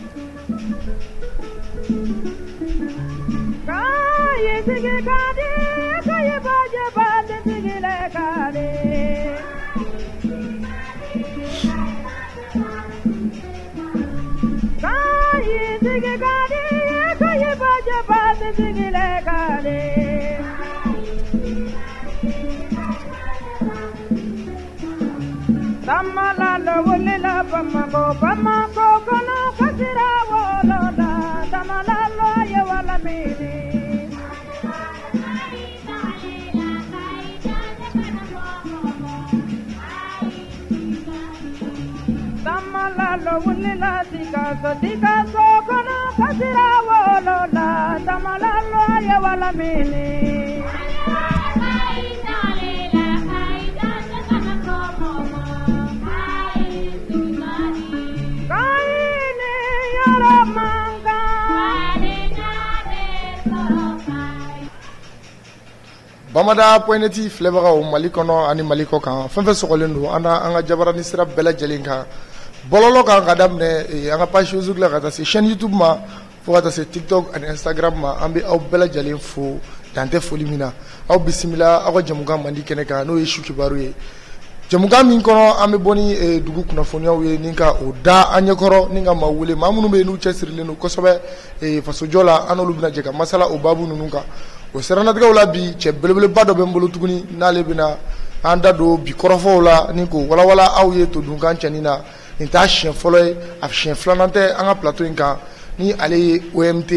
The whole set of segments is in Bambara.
Bamada pointi flavor o malikono ani maliko kan fenfe sogolendo anga jabarani sira bela jelinka bololo kan kadamne anga page Facebook la kata se chaîne YouTube ma fo kata se TikTok and Instagram ma ambi aw bela jelin fo dante folimina aw bismillah aw jamuga mandi kene kan no yeshu kibaru ye jamuga min kono ambe boni dugu kuna fonya we ninka o da anyekoro ninga mawule mamunu be nu chesirle no kosobe faso jola anolu bina jeka masala o babu nununka o serana daga wala bi che belebele bado be mbolo tuguni nale bina anda do bi korofo wala ninko wala wala aw ye to dunkan chanina ni ta chien foloy af chien flanante anga plateau inka ni ale OMT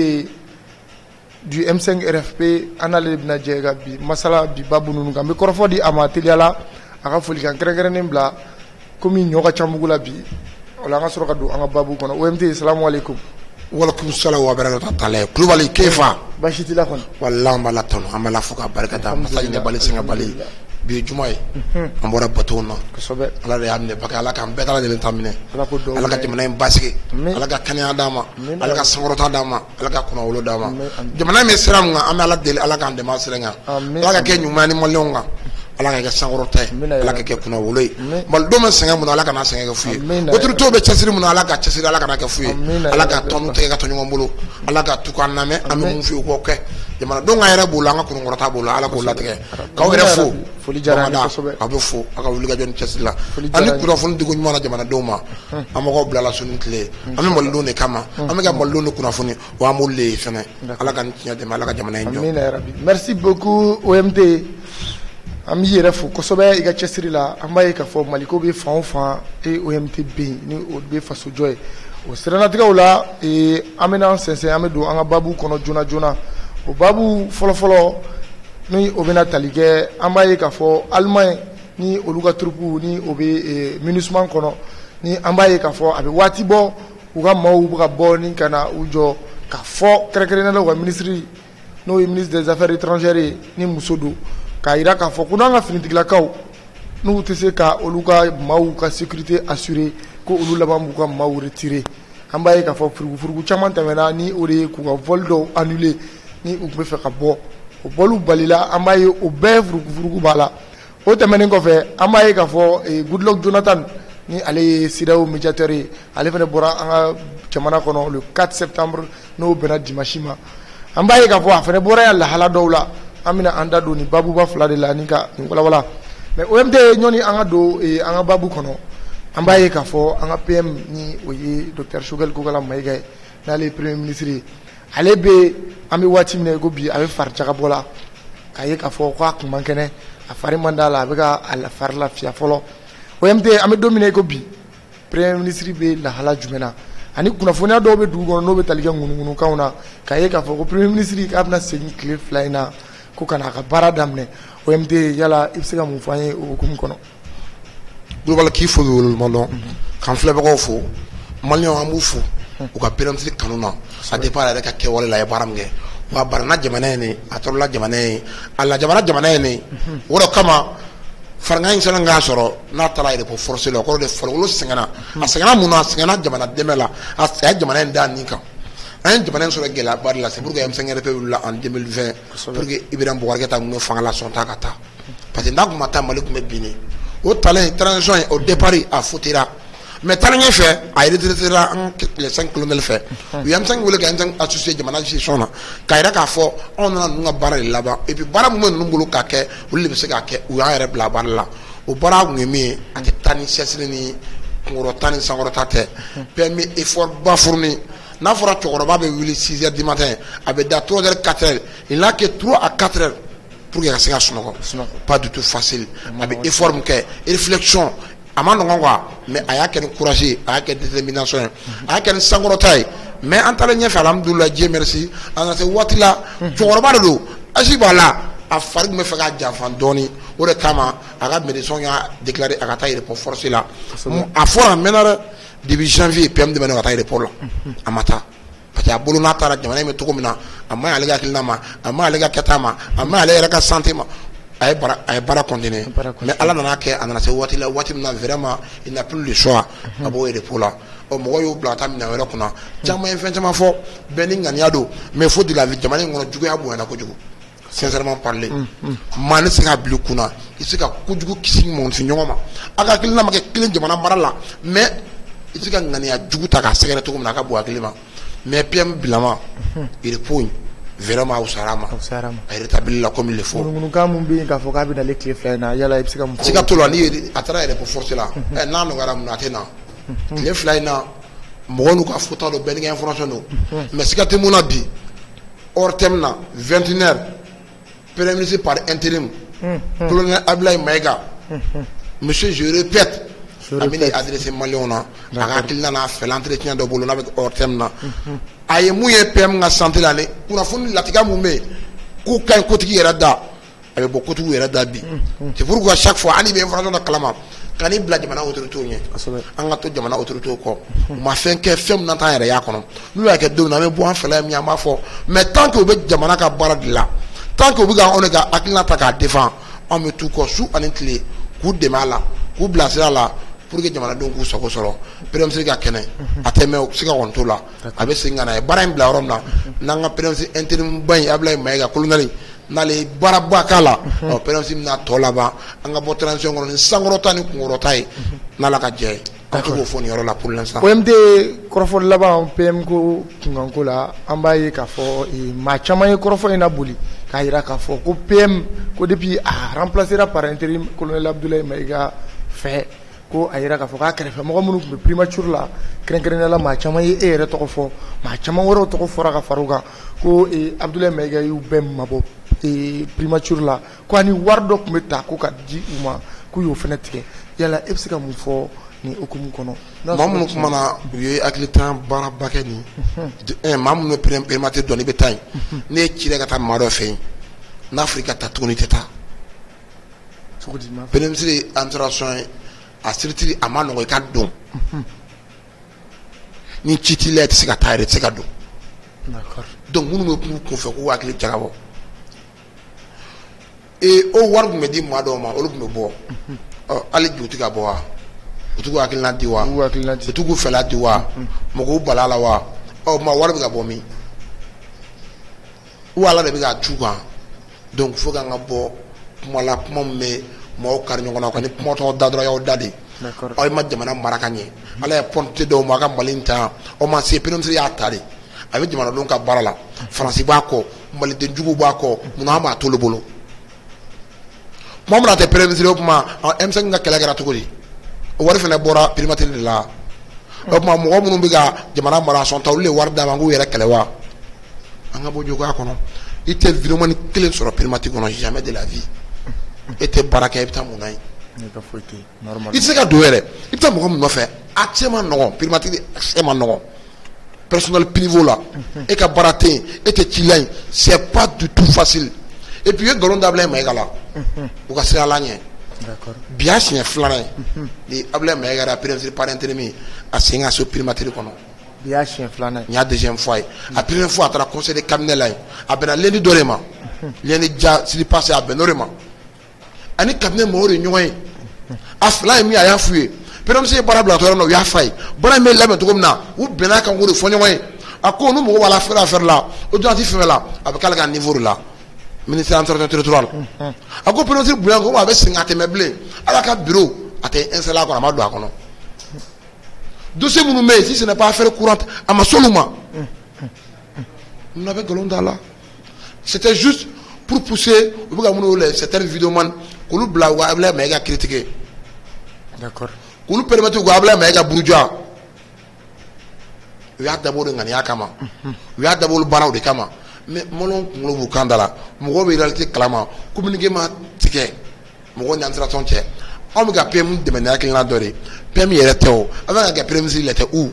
du M5 RFP anale bina jega bi masala bi babu nununka be korofo di amateliala aka foli kan kere nembla komi nyoka chambugula bi wala nga soroka do anga babu kono OMT assalamu alaikum walaikum salam wa barakatuh kulubali kefa bashiti la kon wallahi mala tono amala fuka barakata masajine bali singa bali bi jumay ambora batona kosobe ala de amne baka ala kan betala de tamine ala ka jamana basike ala ka kanya dama ala ka sangorota dama ala ka kono wolo dama jamana me siram nga amala de ala kan de masrenga ala ka ke nyumani molonga ala ka sangorota ala ka ke kono wolo mal do ma senga mun ala ka na senga ka fuye otru to be chasiri mun ala ka chasiri ala ka na ka fuye ala ka ton te ka tonyo mbolo ala ka tukan name am mun fi ko ke jamana do nga yere bula nga kono ngorota bula ala ko latike ka were fo foli jarani kosobe abe fo aka wuli ga jon chasila ani kuro fon digo nyuma na jamana doma amako bla la sunu tle ami mollo ne kama ami ga mollo ne kuna foni wa molle fene ala kan tinya de mala ga jamana njo amin ya rabbi merci beaucoup OMT ami yere fo kosobe iga chasila ambaye ka fo maliko be fa e OMT be ni o be faso joy o serana diga wala amena sense amedo anga babu kono jona o babu folo ni obena talige ambaye ka fo Allemagne ni oluga trupu ni obe minusman kono ni ambaye ka fo abe wati bo uga mawu buga bo ni kana ujo ka fo krekere na lo ministre no ministre des affaires étrangères ni musodo ka ira ka fo kuna nga finitigla kaw no tese ka oluga mawu ka sécurité assurée ko olula bambu ka mawu retirer ambaye ka fo furugu chaman tamena ni ore ku ga voldo annuler ni u be fe ka bo o bolu balila amaye o bevru furugu bala o temene ko fe amaye ka fo Goodluck Jonathan ni ale sidao médiateur ale fene bora anga chamana kono le 4 septembre no bena dimashima ambaye ka fo afene bora ya la hala dawla amina anda do ni babu ba fla de la ni ka wala mais OMD nyoni anga do anga babu kono ambaye ka fo anga PM ni oye Dr Shogel Kogala Maïga na le premier ministre ale be ami wati mine go bi abe farja ka bola kaye ka fo kwa kumankene afari mandala abe ka ala farla fia folo OMT ami domine go bi premier ministre be la hala jumena ani kuna fonia do be dugo no be taliga ngunu kauna kaye ka fo ko premier ministre ka abna segi clear flyna ko kana ka baradamne OMT yala ibsega mu fanye o kum kono global ki fo wol malo kan flebe ko fo malio amu fo o ka peramti kanuna a départ avec ka wala la baramge wa barna jamana ne atolla jamana alla jamana ne woro kama farnga insana nga soro na tala ide po forcer lo ko de fololo singana asingana muna singana jamana demela a jamana ndan nika an jamana so gela bar la c'est pour que M5 RP la en 2020 pour que Ibrahim Boubacar ta no fanga la son takata parce que ndak mata malik me bini o talent transition au départ a foutira mais taalen ɲɛfɛ a retraitera les 5 colonels fɛ u y'an wele k'an associé jamana gestion na k'a yɛrɛ k'a fɔ anw nana ninnu ka baara de laban et puis baara min bɛ ninnu bolo k'a kɛ olu de bɛ se k'a kɛ u y'an yɛrɛ bila baara la o baara kun ye min ye a tɛ taa ni cɛsiri ni kunkɔrɔta ni sankɔrɔta tɛ permis effort ba fourni n'a fɔra cɛkɔrɔba bɛ wuli 6 heures du matin a bɛ da 3 heures 4 heures il n'a que 3 à 4 heures pour que ka se ka sunɔgɔ pas du tout facile a bɛ effort min kɛ réflexion a ma nɔgɔn quoi mais a y'a kɛ ni courage a y'a kɛ détermination ye a y'a kɛ ni sankɔrɔta ye mais an taalen ɲɛfɛ alhamdulilah Dieu merci a nana se waati la cɛkɔrɔba de don âge b'a la a fari tun bɛ fɛ ka janfa dɔɔni o de kama a ka médecin y'a déclaré a ka taa repos forcé la a fɔra a mɛnna dɛ depuis janvier PM de bɛ ne ka taa repos la a ma taa parce que a bolo n'a taara jamana in bɛ cogo min na a ma ɲi ale ka hakilina ma a ma ɲi ale ka kɛta ma a ma ɲi ale yɛrɛ ka santé ma a ye baara continuer mais ala nana kɛ a nana se waati la waati min na vraiment il n'a plus le choix a b'o repos la ɔ mɔgɔ y'o bila ka taa minɛn wɛrɛ kunna caman ye fɛn caman fɔ bɛɛ ni ŋaniya don mais faut de la vie jamana in kɔnɔ juguya bonyana kojugu sincèrement parler maa ne se ka bila kunna i se ka kojugu kisi mɔgɔnifin ɲɔgɔn ma a ka hakilina ma kɛ kelen jamana mara la mais i se ka ŋaniya jugu ta k'a sɛgɛrɛ cogo min na a ka bon hakili ma mais PM bilama repos in vraiment a wusara a ma a rétabli la comme il le faut ŋunukan mun bɛ yen k'a fɔ k'a bɛ nale tile 2 in na yala i bɛ se ka mun fɔ se ka to la ni a taara repos forcé la n'a nɔgɔyara mun na a tɛ na tile 2 in na mɔgɔw n'u ka fɔta don bɛɛ n'i ka information don mais siga tɛ mun na bi hors thème na 21 heures premier ministre par intérim colonel Abdoulaye Maïga monsieur je répète a bɛ adressé Maliens na a ka hakilina n'a fɛ l'entretien dɔ bolo n'a bɛ hors thème na a ye mun ye PM ka santé la ni kunnafoni latigɛ mun bɛ yen k'u ka ɲi kotigi yɛrɛ da a bɛ bɔ kotigiw yɛrɛ da bi c'est pourquoi chaque fois hali bɛ information dɔ kalama ka n'i bila jamana autorités ɲɛ an ka to jamana autorités kɔ u ma fɛn kɛ fɛn min na t'an yɛrɛ y'a kɔnɔ n'u y'a kɛ don min na an bɛ bɔ an fɛla min an b'a fɔ mais tant que u bɛ jamana ka baara de la tant que u bɛ k'anw de ka hakilina ta k'a défend anw bɛ t'u kɔ su ani tile k'u dɛmɛ a la k'u bilasira a la pour que jamanadenw k'u sago sɔrɔ premier ministre ka kɛnɛ a tɛ mɛn siga kɔni t'o la a bɛ segin ka na ye baara in bila yɔrɔ min na n'an ka premier ministre intérim ba in Abdoulaye Maïga colonel n'ale ye baaraba k'a la premier ministre bɛna tɔ laban an ka bɔ transition kɔnɔ ni sankɔrɔta ni kunkɔrɔta ye n'Ala ka jɛ ye an t'o fɔ nin yɔrɔ la pour l'instant. OMD kɔrɔfɔli laban PM ko kunkanko la an b'a ye k'a fɔ maa caman ye kɔrɔfɔ in laboli k'a jira k'a fɔ ko PM ko depuis a remplacera par intérim colonel Abdoulaye Maïga fɛ ko a yira k'a fɔ k'a kɛrɛfɛ mɔgɔ minnu tun bɛ primature la kɛrɛnkɛrɛnnenya la maa caman ye e yɛrɛ tɔgɔ fɔ maa caman wɛrɛw tɔgɔ fɔra ka far'u kan ko Abdoulaye Maïga y'u bɛɛ mabɔ primature la ko ani wari dɔ tun bɛ ta ko ka di u ma k'u y'o fana tigɛ yala e bɛ se ka mun fɔ nin hukumu kɔnɔ. maa minnu kumana u ye hakilitan baaraba kɛ nin maa minnu ye primature dɔn i bɛ taa yen ne ye ci ka taa maa dɔ fɛ yen n'a fɔra i ka taa tuguni i tɛ taa premier ministre administration a siritiri a ma nɔgɔ i ka don ni ci t'i la i tɛ se ka taa yɛrɛ i tɛ se ka don donc minnu bɛ k'u kun fɛ k'u hakili jagabɔ o wari tun bɛ di maa dɔw ma olu tun bɛ bɔ hali bi u tɛ ka bɔ wa u t'u hakilina di wa u t'u fɛla di wa mɔgɔw bala la wa maa wari bɛ ka bɔ min ou ala de bɛ ka cu kan donc fo k'an ka bɔ kuma la kuma min bɛ maaw kari ɲɔgɔn na ka ni kuma tɔgɔ da dɔrɔn y'aw da de aw ma jamana mara ka ɲɛ ala ye pɔnte dɔw ma a ka mali in ta o ma se premier ministre y'a ta de a bɛ jamanadenw ka baara la faransi b'a kɔ maliden jugu b'a kɔ munna an b'a t'olu bolo kuma min na tɛ premier ministre o kuma M5 ka kɛlɛ kɛra cogo di o wari fana bɔra primature de la o kuma mɔgɔ minnu bɛ ka jamana mara sɔn ta olu de wari d'a ma k'u yɛrɛ kɛlɛ wa an ka bɔ jogoya kɔnɔ i tɛ viremani kelen sɔrɔ primature kɔnɔ jamais de la vie e tɛ baara kɛ i bɛ taa mun na yen i tɛ se ka don yɛrɛ i bɛ taa mɔgɔ min nɔfɛ a cɛ ma nɔgɔn primature a cɛ ma nɔgɔn personnel privé la e ka baara tɛ yen e tɛ ci la yen c'est pas du tout facile et puis i ye nkalon da Abdoulaye Maïga la u ka sira la ɲɛ bi y'a siɲɛ filanan ye ni Abdoulaye Maïga yɛrɛ premier ministre par intérim a sen ka so primature kɔnɔ bi y'a siɲɛ filanan ye n y'a deuxième fois ye a première fois a taara conseil de cabinet la yen a bɛnna lundi dɔ de ma lundi ja sili passé a bɛnn'o de ma ani cabinet mɔgɔw de ɲɔgɔn ye a fila ye min a y'a f'u ye premier ministre ye baara bila tɔ yɔrɔ min na u y'a f'a ye baara in bɛ labɛn cogo min na u bɛnna kan k'o de fɔ ɲɔgɔn ye a ko ni mɔgɔ b'a la affaire la o donati fɛn la a bɛ k'ale ka niveau de la ministère entretien territorial a ko premier ministre bonya ko a bɛ segin a tɛmɛ bilen ala ka bureau a tɛ installé a kɔnɔ a ma don a kɔnɔ dossier Mounoumé, si ce n'est pas affaire courante, à ma soluma. Nous n'avons que l'on là. C'était juste pour pousser certaines vidéos que nous blaguons mais critiquer. D'accord. Que nous permettons de blâmer mais bourgeois. Il y a d'abord un kama. Il y a d'abord le barreau de kama. Mais mon oncle vous candala. Mon réalité clamant. Communiquer ma ticket. Mon administration tiers. On me gâte PM de manière qu'il n'a doré. PM y était où? Avant que PM s'il était où?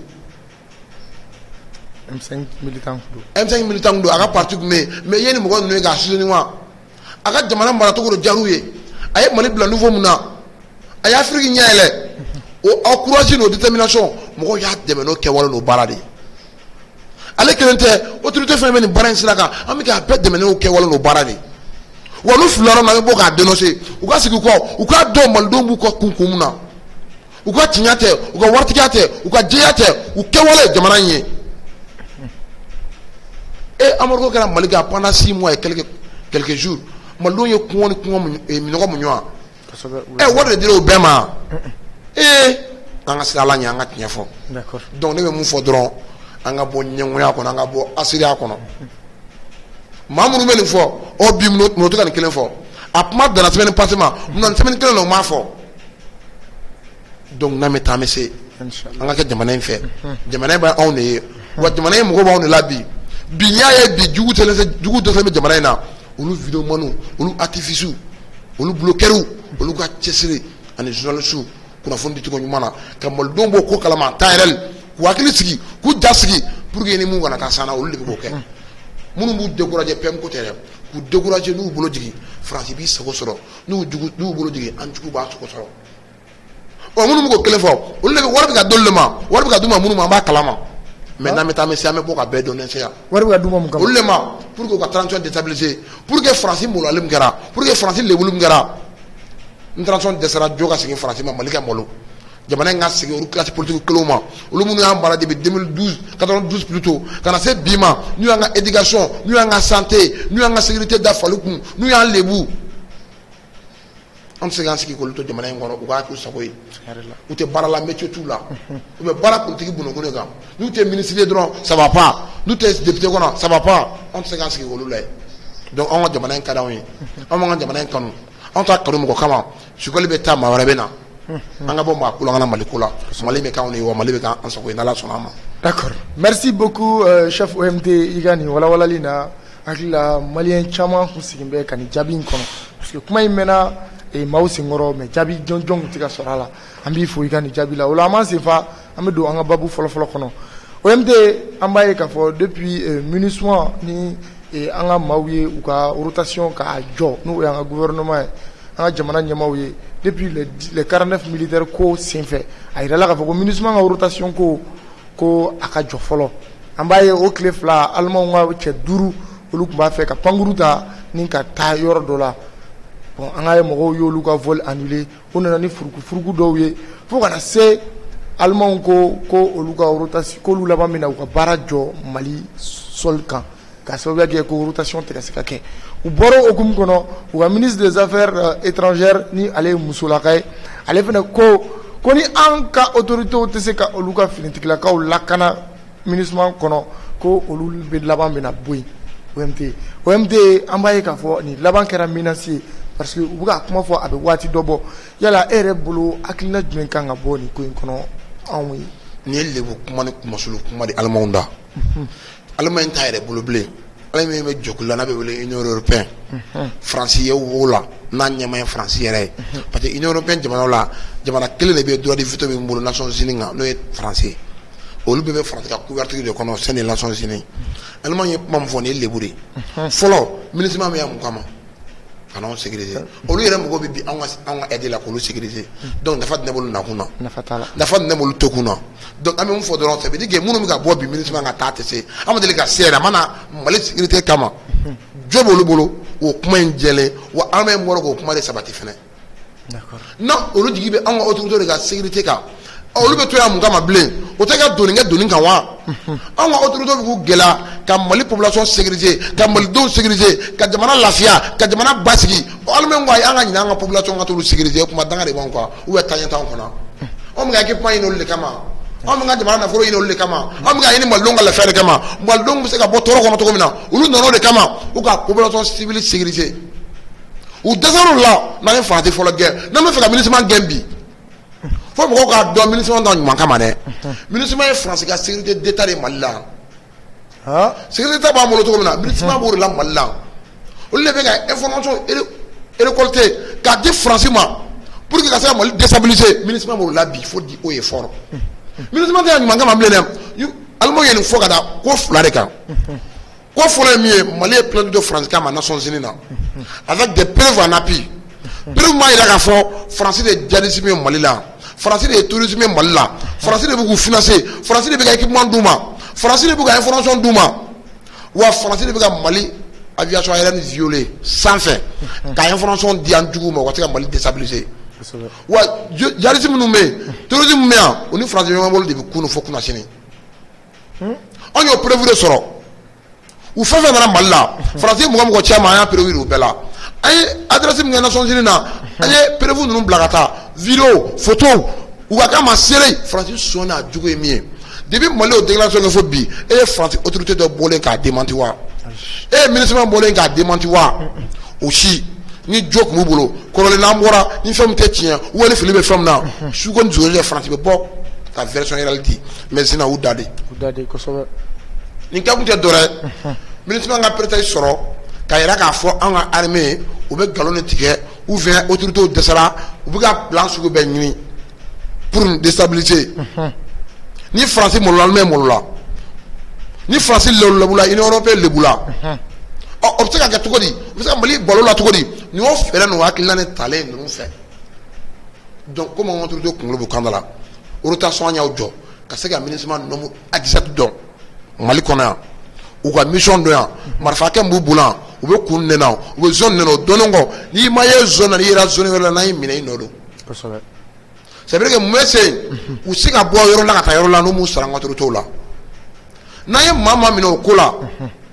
M5 militant. M5 militant do aga parti mais yeni mo gon no ga sunu wa aga jamana mara to ko jaruye ay mali bla nouveau muna ay afrique nyaale o courage no détermination mo go ya de no ke wala no barade ale kelente autorité féminine baran silaka ami ka bet de no ke wala no barade wonu fularo na bo ga dénoncer u ga sigi ko u ka do mal do bu ko kunkumuna u ka tinyate u ka wartikate u ka jeyate u ke wala jamana nyi. Et Amorgo Gara Maliga pendant 6 mois et quelques jours, Malou y et Minogo Munua. Et what did you do, Bema? Eh, Angasalanya, Angatniafo. D'accord. Donc, nous move for drone, Angabo Nyangako, Angabo, Asiriakono. Mamou Melin for, or Bim Motokan killing for. Up mat dans la semaine passée, non semaine killing no mafo. Donc, Nametamese, Angaka Jamanin fait. Jamanin by only what Jamanin go on the lobby. Binya ye bi jugu to se jamana na olu video manu olu artificial olu bloqueru olu ka chesiri ani journalist kuna fondi tiko nyumana kamal dombo ko kalama tayrel ku akili sigi ku jasigi pour que ni mu wana ka sana olu de ko ke munu bu décourager pem ko tere ku décourager nu bolo jigi france bi sako soro nu bolo jigi an jugu ba sako soro o munu ko kele fo olu le warbi ka dollema warbi ka duma munu ma ba kalama. Maintenant, mais c'est beaucoup à donner ça. Pour que 38 déstabilisé, pour que Francis Moulalem Gara, pour que Francis Levoulum Gara, une transition de Sara Djoga, c'est Francis Malika Molo. Jamana c'est une classe politique Coloma. Le monde a embarqué depuis 2012, 92 plutôt. Quand on a cette bima, nous avons éducation, nous avons santé, nous avons sécurité d'affaires, nous avons les bouts. On sait ce qui est le de manière ou pas tout ça. Ou te barra la métier tout là. Ou te barra politique pour nous connaître. Nous te ministre de droit, ça va pas. Nous te député ça va pas. On sait ce qui est le là. Donc on va demander un cadavre. On va demander un canon. On t'a calmé mon comment. Je connais bêta ma rabena. On a bon ma couleur en malikula. Mali me kauni ou mali me kan en soi dans la sonama. D'accord. Merci beaucoup chef OMT Igani wala lina. Akila malien chama kusikimbe kani jabin kono. Parce que kuma imena et maaw singoro mais jabi jonjong tika sorala ambi fo ikani jabi la wala man sefa amedo anga babu folo kono OMD ambaye ka fo depuis munissement ni anga mawye ou ka rotation ka jo nous anga gouvernement anga jamana nyamawye depuis les 49 militaires ko sinfe ayira la ka fo munissement anga rotation ko aka jo folo ambaye o clefla allemand nga che duru olu ba fe ka panguruta ni ka ta yor dola. Bon, on a eu un vol annulé, on a eu un doué. Faut qu'on ait allemand ko oluka rotation, ko lula ba mina ko barajo Mali solkan. Ka sababu ya ko rotation te kasika ke. U boro okum kono, u ministre des affaires étrangères ni ale musulakay. Ale fene ko ni anka autorité o tese ka oluka finitikla ka lakana ministre kono ko olul be laban bena boy. OMT ambaye ka fo ni laban kera menacé. Parce que vous avez comment faire avec Wati Dobo, il y a la RBolo, Akilna Dmenkanga Boni, Koinkono, Anwi. Ni le Kumani Kumasulu, Kumadi Almonda. Allemagne taille de blé. Allemagne me jokula na bebele Union européenne. Français ou là, n'anya main français. Parce que Union européenne, jamana quel est le droit de voter pour les Nations Unies, non français. Au lieu de France, la couverture de connaissance des Nations Unies. Allemagne m'a fourni les bourrés. Follow, ministre m'a comment. En sécurité. Au lieu de me dire aider la police sécurité. Donc, la fête n'est pas là. La fête n'est pas là. Donc, à mon faudra ça veut dire que mon ami a boit du ministre à tâte. À mon délégué, c'est la mana, la sécurité comme Job au bolo, ou point de gelé, ou à même moi au point de sabatifene. D'accord. Non, au lieu de dire à mon autorité de la sécurité. Au lieu de tuer un gars blé, au tega donner kawa. On va autorité de gela, comme Mali population sécurisée, comme Mali don sécurisé, comme Jamana Lafia, comme Jamana Basiki. On même voit un population à tout sécurisé, comme dans les banques, ou à Tayantan. On me gagne pas une autre kama. an bɛ ka jamana nafolo ɲini olu de kama an bɛ ka ɲini malidenw ka lafiya de kama malidenw bɛ se ka bɔ tɔɔrɔ kɔnɔ cogo min na olu nana o de kama u ka population civile sécuriser u dɛsɛr'o la n'an ye farati fɔlɔ gɛn n'an bɛ fɛ ka MINUSMA gɛn bi fo mɔgɔw k'a dɔn MINUSMA t'an ɲuman kama dɛ MINUSMA ye faransi ka sécurité d'état de Mali la sécurité d'état b'an bolo cogo min na MINUSMA b'o de la Mali la olu de bɛ ka information récolter k'a di faransi ma pour que ka se ka Mali déstabiliser MINUSMA b'o la bi il faut dire haut et fort MINUSMA tɛ ɲuman kama bilen dɛ alimaw ye nin fɔ ka da ko fila de kan ko fɔlɔ ye min ye Mali ye plainte de France kama Nations Unies na avec des preuves en appui preuve m'a jira k'a fɔ faransi de djihadisme ye Mali la faransi de ye terrorisme ye Mali la faransi de bɛ k'u financer faransi de bɛ ka équipement d'u ma faransi de bɛ ka information d'u ma wa faransi de bɛ ka Mali aviation aérienne violer sanfɛ ka information di an juguw ma u ka se ka Mali déstabiliser wa djihadisme minnu bɛ yen terrorisme min bɛ yan o ni faransi ɲɔgɔn bolo de bɛ kunu fo kunna sini an y'o preuve de sɔrɔ u fɛn fɛn nana Mali la faransi mɔgɔ caman an y'a preuve u bɛɛ la an ye adresse min kɛ Nations Unies na an ye preuve ninnu bila ka taa vidéo photo u ka kɛ ma seere faransi sɔn n'a jugu ye min ye depuis Mali o déclaration kɛ fo bi e ye faransi autorité dɔ bɔlen k'a démenti wa e ye MINUSMA bɔlen k'a démenti wa o si ni jo tun b'u bolo kɔrɔlen n'an bɔra ni fɛn min tɛ tiɲɛ ou ni fili bɛ fɛn min na su ko ni jogo de faransi bɛ bɔ ka version yɛrɛ di mais sinon u da de kosɛbɛ nin kɛ kun tɛ dɔ wɛrɛ MINUSMA ka prétexte sɔrɔ ka yira k'a fɔ an ka armée u bɛ nkalon de tigɛ ou bien autorités dɛsɛra u bɛ ka plan sugu bɛɛ ɲini pour nous déstabiliser ni faransi malola alimɛ malola ni faransi lebula Union européenne lebula o bɛ se ka kɛ cogo di o bɛ se ka Mali balo la cogo di nin y'o fɛɛrɛ n'o hakilina ne talen ninnu fɛ donc comme an autorité kunkolo b'u kan da la rotation an y'aw jɔ ka se ka MINUSMA nombre exact dɔn Mali kɔnɔ yan u ka mission dɔn yan marifakɛ b'u bolo yan u bɛ kun nin na u bɛ zone nin na o dɔnnen kɔ n'i ma ye zone na n'i yera zone wɛrɛ la n'an y'i minɛ i nɔ don c'est vrai que mun bɛ se yen u se ka bɔ yɔrɔ la ka taa yɔrɔ la n'u m'u sara an ka autorités la n'an ye maa minɛ o ko la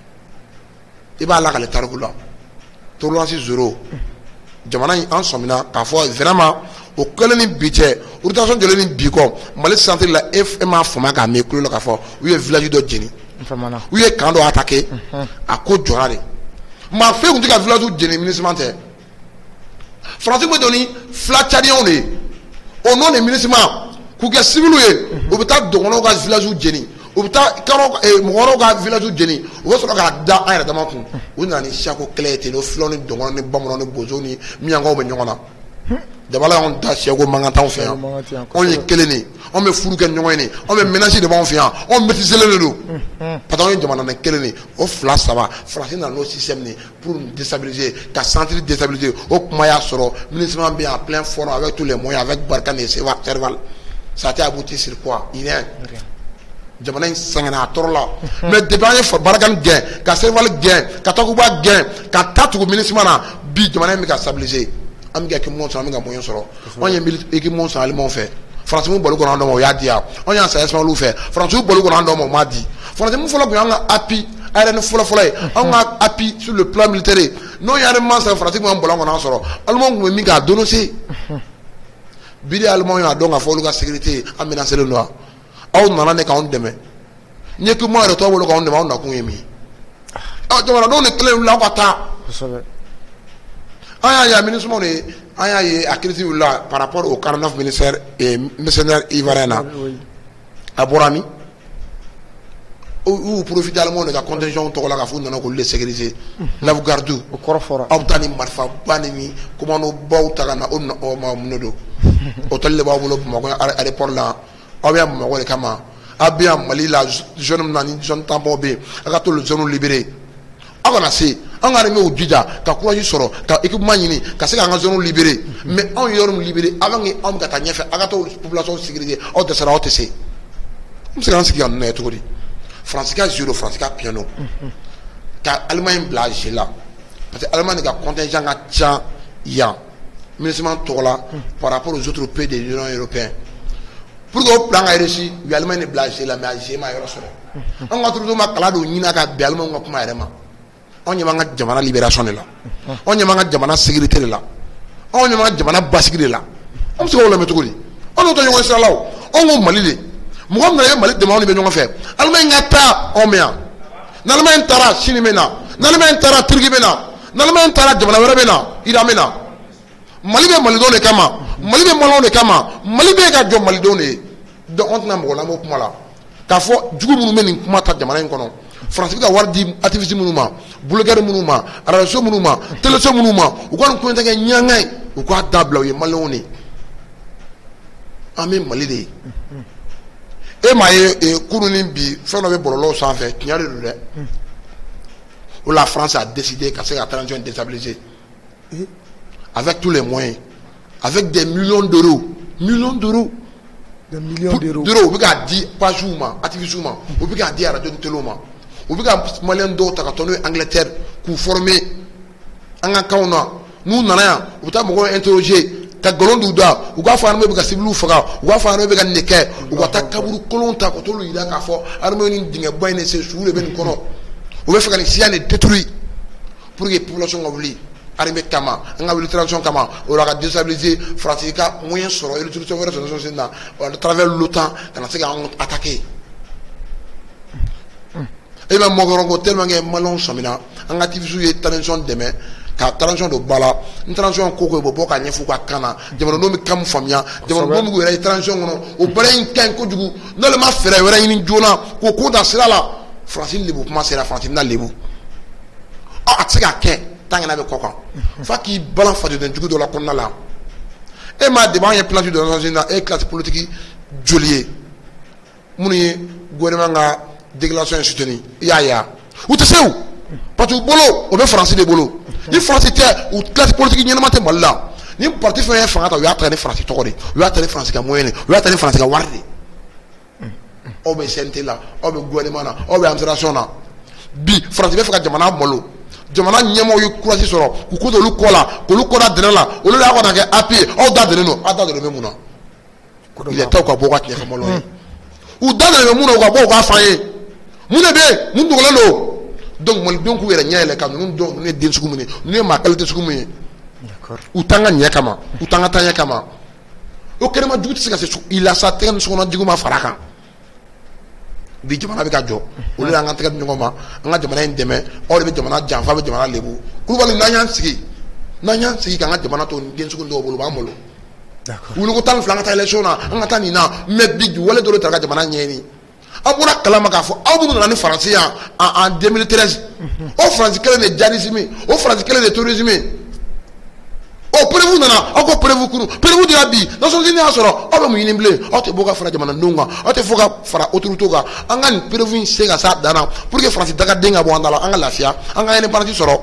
i b'a lakale tariku la tolérance zéro jamana in an sɔmina k'a fɔ vraiment o kɛlen ni bi cɛ rotation jɔlen ni bi kɔ Mali centre la e m'a faamuya k'a mɛn kulo la k'a fɔ u ye village dɔ jeni u ye camp dɔ attaquer a ko jɔra de maa fɛn tun tɛ ka village jeni MINUSMA tɛ faransi bɛ don ni fila cadiɲɛnw de ye au nom de MINUSMA k'u kɛ civils ye u bɛ taa dɔgɔnɔw ka village jeni u bɛ taa mɔgɔ wɛrɛw ka village jeni u bɛ sɔrɔ k'a da an yɛrɛ dama kun u nana ni siyako kɛlɛ ye ten n'o filaw ni dɔgɔnɔw ni bamananw ni bozow ni miyankaw bɛ ɲɔgɔn na jamana y'anw da siyako mankan t'anw fɛ yan anw ye kelen de anw bɛ furu kɛ ɲɔgɔn ye anw bɛ ménage de b'anw fɛ yan anw maîtriselen de don parce que anw ye jamana kelen de o fila saba faransi nana n'o système de pour nous déstabiliser ka centre déstabiliser o kuma y'a sɔrɔ MINUSMA bɛ en plein forme avec tous les moyens avec Barkhane et Serval ça t'a abouti sur quoi rien jamana in sɛgɛnna a tɔɔrɔ la mais depuis an ye Barkhane gɛn ka Serval gɛn ka Takuba gɛn ka taa tugu MINUSMA na bi jamana in bɛ ka stabiliser an bɛ ka équipement sɔrɔ an bɛ ka moyen sɔrɔ anw ye équipement sɔrɔ alimanw fɛ faransi mun bolo kɔnɔ an dɔn ma o y'a di yan anw y'an sa Espagnol fɛ faransi mun bolo kɔnɔ an dɔn ma o m'a di faransi mun fɔlɔ kun y'an ka appui ARN fɔlɔ ye anw ka appui sur le plan militaire n'o ye armement sɔrɔ faransi kun y'an bolo kɔnɔ an sɔrɔ alimanw kun bɛ min kɛ a dénoncer bi de alimanw y'a dɔn k'a fɔ olu ka sécurité an menacé len don aw nana ne k'anw dɛmɛ ni équipement yɛrɛ t'aw bolo k'anw dɛmɛ aw nakun ye min ye jamanadenw de kelen wulila aw ka taa an y'a ye a MINUSMA de an y'a ye a crise wulila par rapport au 49 mercenaires ivoiriens na a bɔra min u profité alimanw de ka contingent tɔgɔ la k'a fɔ u nana k'olu de sécuriser sauvegarde aw bɛ taa ni marifa ba ni commando baw ta ka na o ma mun de don hôtel de b'aw bolo Bamakɔ aéroport la aw bɛ yan Bamakɔ de kama aw bɛ yan Mali la jeune min na ni jeune tampon bɛ yen a ka to le zone libéré aw kana se an ka armée jija ka courage sɔrɔ ka équipement ɲini ka se k'an ka zone libéré mais anw ye yɔrɔ min libéré avant que anw bɛ ka taa ɲɛfɛ aw ka to population sécuriser aw dɛsɛra aw tɛ se an bɛ se k'an sigi ka ninnu lajɛ cogo di faransi ka judo faransi ka piano ka Allemagne bila jeu la parce que Allemagne ka contingent ka ca yan MINUSMA tɔgɔ la par rapport aux autres pays de l'Union européenne pour que o plan ka réussir u ye Allemagne bila jeu la mais a jeu ma yɔrɔ sɔrɔ an ka autorité ma kala don ɲini ka bɛn Allemagne ka kuma yɛrɛ ma anw ɲɛ b'an ka jamana libération de la anw ɲɛ b'an ka jamana sécurité de la anw ɲɛ b'an ka jamana basigi de la an bɛ se k'o lamɛn cogo di anw n'o tɛ ɲɔgɔn sira la o anw ko Mali de mɔgɔ min ye Mali dɛmɛ de bɛ ɲɔgɔn fɛ Allemagne ka taa anw mɛ yan n'Allemagne taara Chine bɛ na n'Allemagne taara Turquie bɛ na n'Allemagne taara jamana wɛrɛ bɛ na Iran bɛ na Mali bɛ malidenw de kama Mali bɛ maliyɛnw de kama Mali bɛ ka jɔ malidenw de ye donc an tɛna mɔgɔ lamɛn kuma la k'a fɔ jugu minnu bɛ nin kuma ta jamana in kɔnɔ France bɛ ka wari di activiste minnu ma blogueur minnu ma radio minnu ma télévision minnu ma u ka nin ko in tɛ kɛ ɲanga ye u k'a dabila u ye maliyɛnw de an bɛ Mali de ye e m'a ye kurun ni bi fɛn dɔ bɛ bɔlɔlɔw sanfɛ tiɲɛ de don dɛ o la France a décidé ka se ka transition déstabiliser avec tous les moyens avec des millions d'euros des millions d'euros u bɛ k'a di page ma activiste ma u bɛ k'a di radio ni télé ma u bɛ ka maliyɛn dɔw ta ka taa n'u ye Angleterre k'u former an ka kanw na n'u nana yan u bɛ taa mɔgɔw interroger ka nkalon d'u da u k'a fɔ armée bɛ ka civils faga u k'a fɔ armée bɛ ka nin de kɛ u ka taa kaburu kolon ta ka t'olu yira k'a fɔ armée ni dingɛba in de se sugu de bɛ nin kɔnɔ u bɛ fɛ ka nin siya de détruire pour que population ka wuli armée kama an ka wuli transition kama o la ka déstabiliser France ka moyen sɔrɔ électricité wɛrɛ sɔrɔ sen na à travers l'OTAN ka na se k'an attaquer e bɛ mɔgɔrɔnko tellement que maliyɛnw sɔmina an ka activistes ye transition dɛmɛ ka transition don ba la ni transition ko ko bɛ bɔ ka ɲɛfɔ u ka kan na jamanadenw bɛ kan min faamuya jamanadenw bɛ k'u yɛrɛ ye transition kɔnɔ o baara in ka ɲi kojugu n'ale ma fɛɛrɛ wɛrɛ ɲini joona k'o ko da sira la France lebu kuma sera France bɛna lebu a tɛ se ka kɛ tant que n'a bɛ kɔ kan f'a k'i balan faden jugu dɔ la kɔnɔna la e m'a dɛmɛ an ye plan de transition na e ye classe politique joli ye minnu ye gouvernement ka déclaration in soutenu i y'a ye u tɛ se o parce que u bolo o bɛ France de bolo ni France tɛ u classe politique ɲɛnama tɛ Mali la ni parti fɛn ye fanga ta u y'a ta ni France tɔgɔ de u y'a ta ni France ka moyen de u y'a ta ni France ka wari de aw bɛ CNT la aw bɛ gouvernement na aw bɛ administration na bi France bɛ fɛ ka jamana malo jamana ɲɛmɔgɔw ye courage sɔrɔ k'u ko to olu kɔ la k'olu kɔ da dɛnɛn la olu de y'a kɔnɔ kɛ APE aw da dɛnɛn don aw da dɛnɛn bɛ mun na il est temps ka bɔ ka tiɲɛ fɔ Maliɲɛnw ye u da dɛnɛn bɛ mun na u ka bɔ u k'a f'an ye mun de bɛ yen mun dogolen don donc malidenw k'u yɛrɛ ɲɛ yɛlɛ ka ninnu dɔn ninnu ye den sugu min ye ninnu ye maa qualité sugu min ye u t'an ka ɲɛ kama u t'an ka taaɲɛ kama o kɛnɛma jugu tɛ se ka se i la sa tɛgɛ ni sokɔnɔ jugu ma fara kan bi jamana bɛ ka jɔ olu y'an ka tɛgɛ di ɲɔgɔn ma an ka jamana in dɛmɛ aw de bɛ jamana janfa bɛ jamana lebu Kulubali n'an y'an sigi k'an ka jamana to den sugu dɔw bolo u b'an bolo wuli ko 12 an ka taa élection na an ka taa nin na mais bi wale dɔ de taara ka jamana ɲɛɲini a bɔra kalama k'a fɔ aw minnu nana ni Faransi yan en 2013 o Faransi kelen de djihadisme o Faransi kelen de terrorisme o preuve nana aw ko preuve kuru preuve dira bi Nations Unies y'a sɔrɔ aw bɛ mun ɲini bilen aw tɛ bɔ ka fara jamanadenw kan aw tɛ fɔ ka fara autorités kan an ka nin preuve in se ka s'a dan na pour que Faransi dagaden ka bɔ an da la an ka lafiya an ka indépendance sɔrɔ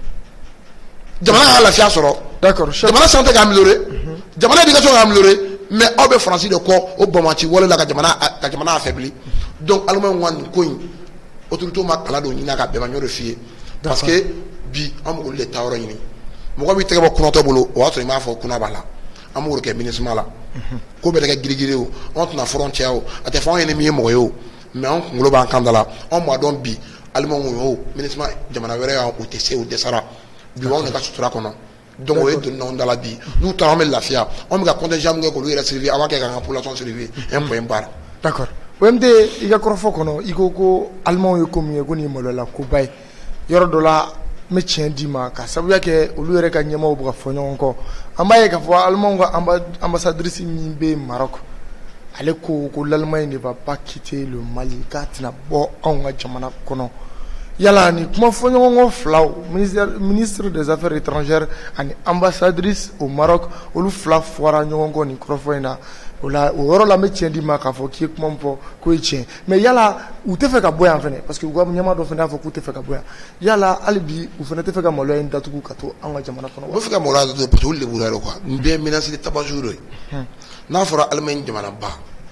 jamana ka lafiya sɔrɔ jamana santé ka améliorer jamana éducation ka améliorer mais aw bɛ Faransi de kɔ o bamaci wale la ka jamana affaibli donc Allemagne ka nin ko in autorités ma kala dɔ ɲini a ka bɛn ma n y'o de f'i ye parce que bi an b'olu de taa yɔrɔ ɲini mɔgɔ b'i tɛgɛ bɔ kunatɔ bolo o y'a sɔrɔ i m'a fɔ kuna b'a la an b'o de kɛ MINUSMA la ko bɛɛ kɛ girigiri o anw tɛna frontière o a tɛ fɔ anw ye ni min ye mɔgɔ ye o mais anw kunkolo b'an kan da la anw b'a dɔn bi Allemagne o MINUSMA jamana wɛrɛ yan o tɛ se o dɛsɛra bi anw de ka sutura kɔnɔ donc o ye donni anw da la bi n'u taara an bɛ lafiya anw bɛ ka contingent min kɛ k'olu yɛrɛ servir an b'a kɛ k'an ka population servir un point barre. D'accord OMD i ka kɔrɔfɔ kɔnɔ i ko Allemagne ye ko min ye ko nin ye maloyala koba ye yɔrɔ dɔ la n bɛ tiɲɛ d'i ma ka sabuya kɛ olu yɛrɛ ka ɲɛmaaw bɛ ka fɔ ɲɔgɔn kɔ an b'a ye k'a fɔ Allemagne ka ambassadrice min bɛ Maroc ale ko l'Allemagne ne va pas quitter le Mali k'a tɛna bɔ anw ka jamana kɔnɔ yala ni kuma fɔ ɲɔgɔn kɔ filaw ministre des affaires étrangères ani ambassadrice au Maroc olu fila fɔra ɲɔgɔn kɔ nin kɔrɔfɔ in na o yɔrɔ la n bɛ tiɲɛ d'i ma k'a fɔ k'i ye kuma min fɔ k'o ye tiɲɛ mais yala u tɛ fɛ ka bɔ yan fɛnɛ parce que u ka ɲɛmaa dɔ fɛnɛ y'a fɔ k'u tɛ fɛ ka bɔ yan yala hali bi u fɛnɛ tɛ fɛ ka maloya in datugu ka to an ka jamana kɔnɔ u bɛ fɛ ka maloya datugu parce que olu de b'u yɛrɛ quoi nin bɛɛ ye menace de tabajour de ye n'a fɔra Allemagne jamana ba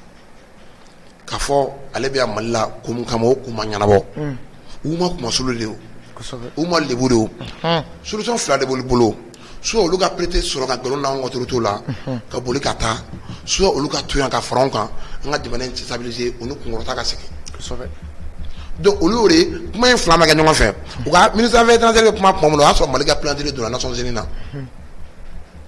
k'a fɔ ale bɛ yan Mali la ko min kama o ko ma ɲɛnabɔ u ma kuma solo de o u ma lebu de o solution fila de b'olu bolo soit olu ka prêter sɔrɔ ka nkalon n'anw ka autorités la ka boli ka taa soit olu ka to yan ka fara anw kan an ka jamana in stabiliser u ni kunkɔrɔta ka segin donc olu y'o de kuma in fila ma kɛ ɲɔgɔn fɛ u ka ministre des affaires étrangères bɛ kuma min na o y'a sɔrɔ Mali ka planter donna Nations Unies na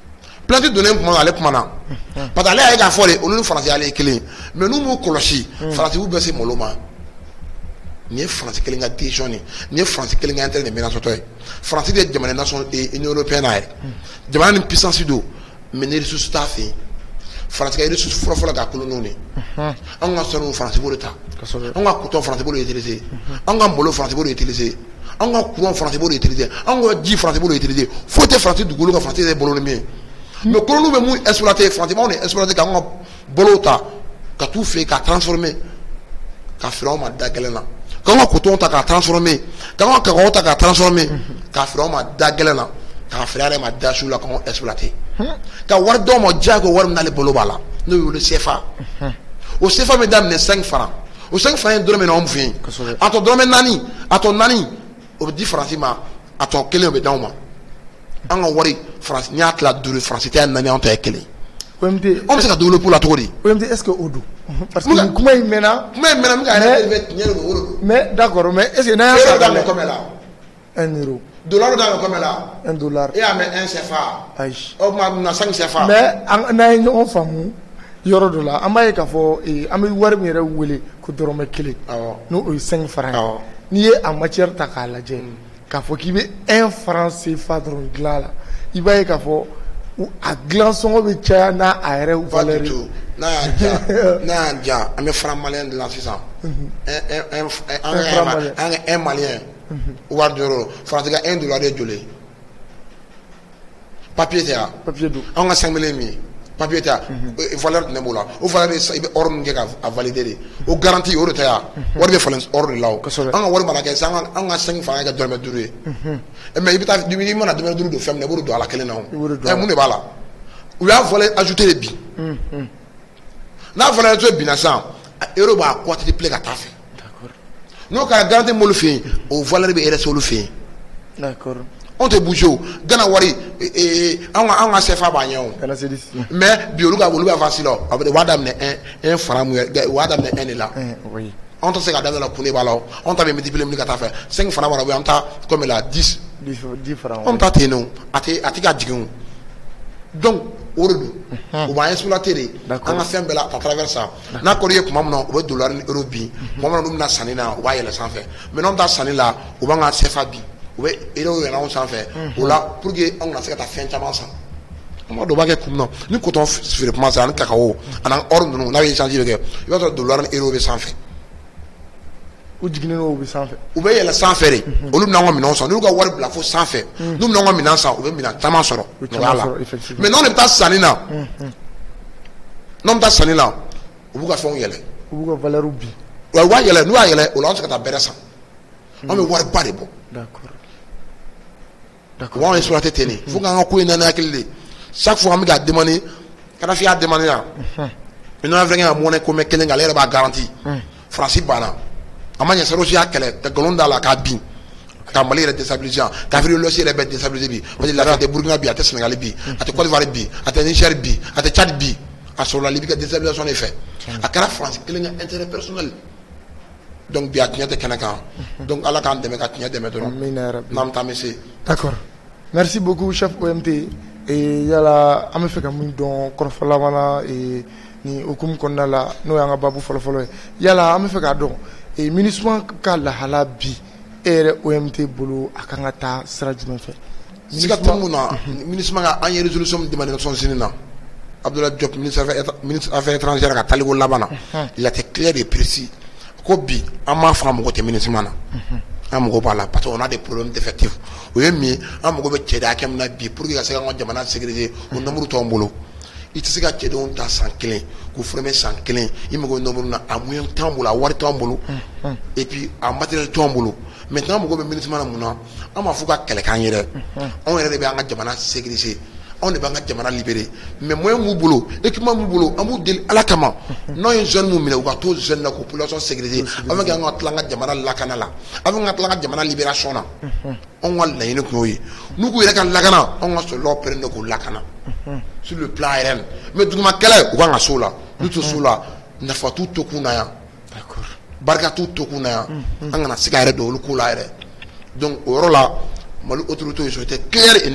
planté donné kuma ale kuma na parce que ale y'a ka fɔ de olu ni faransi ale ye kelen mais n'u m'u kɔlɔsi faransi b'u bɛɛ se malo ma nin ye faransi kelen ka décision nin ye faransi kelen ka intérêt de menacement ye faransi de ye jamana nation union européenne na ye jamana ni puissance do mais ni ressources t'a fɛ yen faransi ka ressources fɔlɔfɔlɔ ka koloniw de anw ka sanu faransi b'o de ta anw ka coton faransi b'o de utiliser anw ka malo faransi b'o de utiliser anw ka courant faransi b'o de utiliser anw ka ji faransi b'o de utiliser foyi tɛ faransi dugukolo ka faransi yɛrɛ bolo ni min ye mais koloniw bɛ mun exploiter faransi b'anw de exploiter k'anw ka bolow ta ka t'u fɛ yen k'a transformer ka feere anw ma da gɛlɛn na k'anw ka coton ta k'a transformer k'anw ka cacao ta k'a transformer k'a feere anw ma da gɛlɛn na k'a feere yɛrɛ ma da su la k'anw exploiter ka wari d'aw ma diyago wari min n'ale bolo b'a la n'o ye olu CFA o CFA bɛ daminɛ 5 francs o 5 francs ye dɔrɔmɛ na anw fɛ yen a tɔ dɔrɔmɛ 4 a tɔ 4 o bɛ di faransi ma a tɔ 1 o bɛ d'anw ma an ka wari faransi n'i y'a tila 5 faransi tɛ 4 anw ta ye 1 anw bɛ se ka développer la cogo di est-ce que o don parce que kuma in mɛnna min ka yɛrɛ bɛ tiɲɛ de o don mais d'accord mais est-ce que n'an y'a daminɛ combien la 1 euro dollar daminɛ combien la $1 e y'a mɛn 1 CFA ayi o tuma na 5 CFA mais n'an ye ɲɔgɔn faamu yɔrɔ dɔ la an b'a ye k'a fɔ an bɛ wari min yɛrɛ wele ko dɔrɔmɛ 1 n'o ye 5 francs ye n'i ye a matière ta k'a lajɛ k'a fɔ k'i bɛ 1 franc CFA dɔrɔn dilan la i b'a ye k'a fɔ a dilan sɔngɔ bɛ caya n'a a yɛrɛ valeur ye n'a y'a diya an bɛ franc malien dilan sisan an ka 1 malien wari jɔyɔrɔ faransi ka $1 de joli papier tɛ yan papier don anw ka 5 millions min papier tɛ yan valeur tɛ ne bolo la o valeur i bɛ ordre min kɛ k'a valider de o garantie o de tɛ yan wari bɛ falen ordre de la o an ka wari mana kɛ sisan an ka 5 francs kɛ dɔrɔmɛ 5 ye mais i bɛ taa i mana dɔrɔmɛ 5 don fɛn min na i b'o don a la kelen na o mun de b'a la u y'a valeur ajouter de bi n'a valeur ajouter binna sisan euro b'a quadruplé ka taa fɛ n'o kɛra garantie m'olu fɛ yen o valeur bɛ rester olu fɛ yen d'accord anw tɛ bouger o Gana wari anw ka CFA b'a ɲɛ o mais bi olu bɛ avance la o u b'a daminɛ 1 franc mun ye u b'a daminɛ 1 de la anw tɛ se ka daminɛ la kun de b'a la o anw ta bɛ multiplier ka taa fɛ 5 francs b'a la an ta comme la 10 francs anw ta ten o a tɛ ka jigin o donc o de don u b'an exploiter de an ka fɛn bɛɛ la à travers ça n'a kɔni ye kuma min na u bɛ dollar ni euro bin kuma min na n'u bɛna sanni na u b'a yɛlɛ sanfɛ mais n'anw ta sanni la u b'an ka CFA bin u bɛ euro yɛlɛ anw sanfɛ o la pour que anw kana se ka taa fɛn caman san an b'a dɔn u b'a kɛ kun na ni coton feere kuma sera ani cacao ani or ninnu n'a bɛ échange bɛ kɛ i b'a sɔrɔ dollar ni euro bɛ sanfɛ u jiginnen o bɛ sanfɛ u bɛ yɛlɛ sanfɛ de olu bɛna an ka minɛnw san n'u ka wari bila fo sanfɛ n'u bɛna an ka minɛn san u bɛ minɛn caman sɔrɔ nɔgɔya la mais n'anw de bɛ taa sanni na n'anw bɛ taa sanni na u b'u ka fɛnw yɛlɛ u b'u ka valeur bin wa u b'a yɛlɛ n'u y'a yɛlɛ o la an bɛ se ka taa bɛrɛ san an bɛ wari ba de bɔ u b'anw exploiter ten de fo k'an ka ko in na ni hakili de chaque fois an bɛ k'a demander Kadhafi y'a demander yan Union africaine ka monnaie commun kelen kan ale yɛrɛ b'a garanti Faransi banna a ma ɲɛ Sarkozy y'a kɛlɛ ka nkalon d'a la k'a bin ka Mali yɛrɛ déstabiliser yan k'Afrique de l'Ouest yɛrɛ bɛɛ déstabiliser bi parce que lafiya tɛ Burkina bi a tɛ Sénégal bi a tɛ Côte d'Ivoire bi a tɛ Niger bi a tɛ Tchad bi a sɔrɔla Libye ka déstabilisation de fɛ a kɛra Faransi kelen ka intérêt personnel donc bi a tiɲɛ tɛ kɛnɛ kan donc Ala k'an dɛmɛ ka tiɲɛ dɛmɛ dɔrɔn n'an taa bɛ se. D'accord, merci beaucoup chef OMT yala an bɛ fɛ ka mun dɔn kɔrɔfɔ laban na ni hukumu kɔnɔna la n'o y'an ka baabu fɔlɔfɔlɔ ye yala an bɛ fɛ k'a dɔn MINUSMA ka lahala bi e yɛrɛ OMT bolo a kan ka taa sira jumɛn fɛ. Siga tɛ mun na MINUSMA ka an ye résolution min demandé Nations Unies na Abdoulaye Diop ministre affaires étrangères ka taliko laban na il a été clair et précis ko bi an m'a fɔ an mago tɛ MINUSMA na an mago b'a la parce que on a des problèmes d'effectifs o ye min ye an mago bɛ cɛ de hakɛ min na bi pour que ka se k'an ka jamana sécuriser o nombre t'anw bolo i tɛ se ka cɛdenw ta san kelen k'u former san kelen i mago bɛ nombre na a moyen t'anw bolo a wari t'anw bolo et puis a matériel t'anw bolo maintenant an mago bɛ MINUSMA na mun na an m'a fɔ ka kɛlɛ k'an yɛrɛ anw yɛrɛ de bɛ an ka jamana sécuriser anw de b'an ka jamana libérer mais moyen b'u bolo équipement b'u bolo an b'u deli Ala kama n'anw ye jeune mun minɛ u ka to jeune na k'o population sécuriser avant que an ka tila an ka jamana lakana la avant ka tila an ka jamana libération na anw ka laɲini kun y'o ye n'u k'u yɛrɛ ka lakana anw ka sɔrɔlaw pérenne de k'u lakana sur le plan aérien mais duguma kɛlɛ u kan ka s'o la n'u tɛ s'o la nafa t'u to kun na yan barika t'u to kun na yan an kana se ka yɛrɛ don olu ko la yɛrɛ donc o yɔrɔ la Mali autorités ils ont été clairs et nets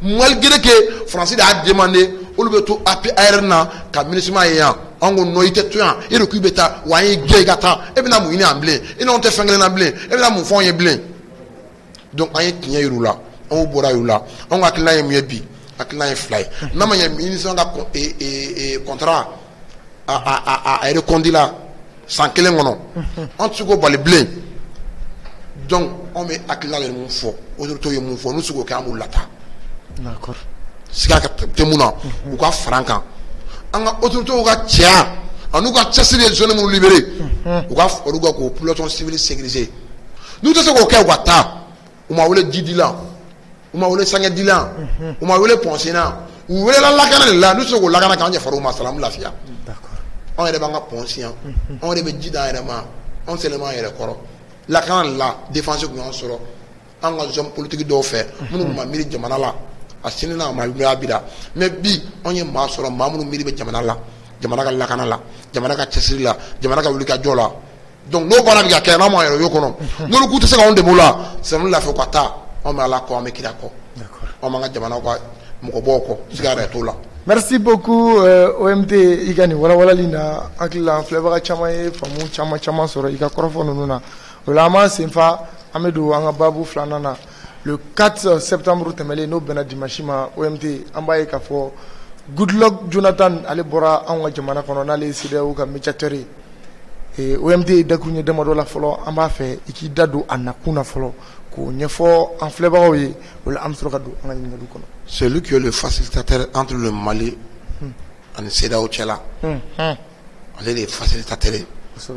malgré que français a demandé olu be to APR na ka ministre ye yan ango no ite to yan e reku beta wa ye gay gata e bina mu ini amble e no te fengele na ble e bina mu fon ye ble donc aye tinya yurula on bora yurula on akila ye miebi akila ye fly na ma ye ministre nga contrat a recondila sans kelen ngono on tsugo bale ble donc on met akila le mu fo autorité ye mu fo nu tsugo ka mu lata d'accord siga ka temuna u ka frankan an ka autorité u ka cɛya anu ka cɛsiri ye zone minnu libéré u ka olu ka k'o population civile sécurisé n'u tɛ se k'o kɛ u ka taa u ma wele ji dilan u ma wele sange dilan u ma wele pɔnsina u welela lakana de la n'u tɛ se k'o lakana k'an ɲɛfɔrɔ u ma salamu lafiya anw yɛrɛ b'an ka pɔnsi yan anw yɛrɛ bɛ ji d'an yɛrɛ ma anw sɛlɛma an yɛrɛ kɔrɔ lakana de la défense kun y'an sɔrɔ an ka zone politique dɔw fɛ minnu kun ma miiri jamana la a sini na ma yuya bida mais bi on ye maa sɔrɔ maa minnu miiri bɛ jamana la jamana ka lakana la jamana ka cɛsiri la jamana ka wuli ka jɔ la donc n'o baara bɛ ka kɛ n'an m'an yɛrɛ y'o kɔnɔ n'olu k'u tɛ se k'anw dɛmɛ o la sɛbɛn lafiya ka taa anw bɛ ala kɔ an bɛ kira kɔ anw b'an ka jamana ka mɔgɔbaw kɔ siga yɛrɛ t'o la. Merci beaucoup OMT i ka nin walawalali na hakili la an filɛbaga caman ye faamu caman sɔrɔ i ka kɔrɔfɔ ninnu na o la an b'an senfa an bɛ don an ka baabu filanan na. Le 4 septembre tɛmɛlen n'o bɛnna dimanche ma OMT an b'a ye k'a fɔ Goodluck Jonathan ale bɔra anw ka jamana kɔnɔ n'ale ye CEDEAO ka médiateur ye OMT ye dakuru ɲɛ damadɔ la fɔlɔ an b'a fɛ i k'i da don a nakun na fɔlɔ k'o ɲɛfɔ an filɛbagaw ye o la an bɛ sɔrɔ ka don an ka ɲininkaliw kɔnɔ. C'est lui qui est le facilitateur entre le Mali ani CEDEAO cɛla ale de ye facilitateur ye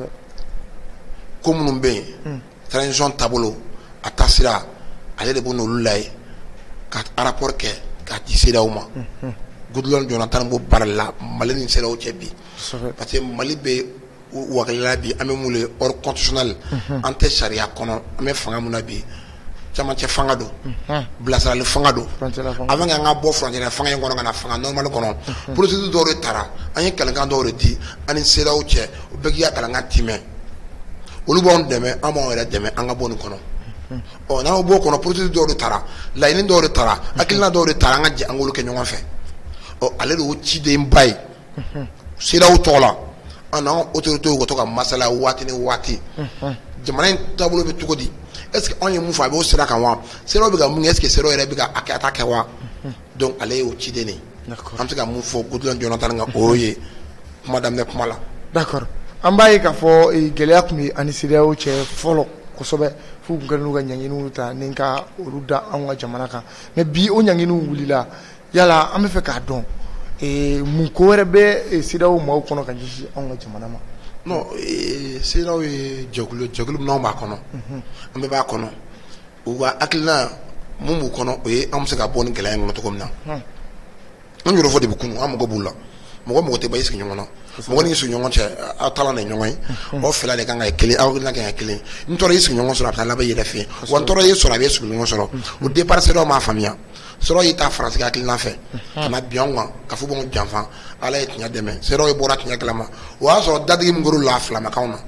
ko minnu bɛ yen transition taabolo a taasira ale de b'o n'olu la ye ka rapport kɛ k'a di CEDEAO ma Goodluck Jonathan b'o baara la Mali ni CEDEAO cɛ bi parce que Mali bɛ wakilila bi an bɛ mun le hors constitutionnel an tɛ sariya kɔnɔ an bɛ fanga mun na bi camancɛ fanga don bilasirali fanga don avant k'an ka bɔ frontière fanga in kɔnɔ ka na fanga normal kɔnɔ procédure dɔw de taara an ye kalankan dɔw de di an ni CEDEAO cɛ o bɛɛ k'i ka kalankan timɛ olu b'anw dɛmɛ an b'anw yɛrɛ dɛmɛ an ka bɔ nin kɔnɔ. N'aw b'o kɔnɔ procédure dɔw de taara laɲini dɔw de taara hakilina dɔw de taara an ka jɛ an k'olu kɛ ɲɔgɔn fɛ ale de y'o ciden ba ye CEDEAO tɔgɔ la an n'an autorités ka to ka masala waati ni waati jamana in taabolo bɛ cogo di est-ce que anw ye mun fɔ a b'o sira kan wa CEDEAO bɛ ka mun kɛ est-ce que CEDEAO yɛrɛ bɛ ka a kɛ a ta kɛ wa donc ale y'o ciden de ye an bɛ se ka mun fɔ Goodluck Jonathan kan o ye kuma daminɛ kuma la. D'accord an b'a ye k'a fɔ gɛlɛya tun bɛ ani CEDEAO cɛ fɔlɔ kosɛbɛ f'u tun kɛlen don ka ɲanginiw ta ni ka olu da anw ka jamana kan mais bi o ɲanginiw wulila yala an bɛ fɛ k'a dɔn mun ko wɛrɛ bɛ CEDEAO maaw kɔnɔ ka ɲɛsin anw ka jamana ma. non CEDEAO ye jɛkulu min n'anw b'a kɔnɔ an bɛɛ b'a kɔnɔ u ka hakilina mun b'u kɔnɔ o ye an bɛ se ka bɔ ni gɛlɛya in kɔnɔ cogo min na an yɛrɛ fɔ de bɛ kunu an mago b'u la mɔgɔ tɛ ba i sigi ɲɔgɔn na mɔgɔ ni sigi ɲɔgɔn cɛ aw taala ni ɲɔgɔn ye aw fila de kan ka kɛ kelen aw hakilina kan ka kɛ kelen n tɔra i sigi ɲɔgɔn sɔrɔ a bɛ taa laban i yɛrɛ fɛ wa n tɔra i sɔrɔ a bɛ sigi ɲɔgɔn sɔrɔ o départ CEDEAO m'a faamuya CEDEAO y'i ta faransi ka hakilina fɛ ka na bi anw kan ka fɔ b'anw janfa ala ye tiɲɛ dɛmɛ CEDEAO ye bɔra tiɲɛ kalama o y'a sɔrɔ dadigi min kɛr'u la filamakanw na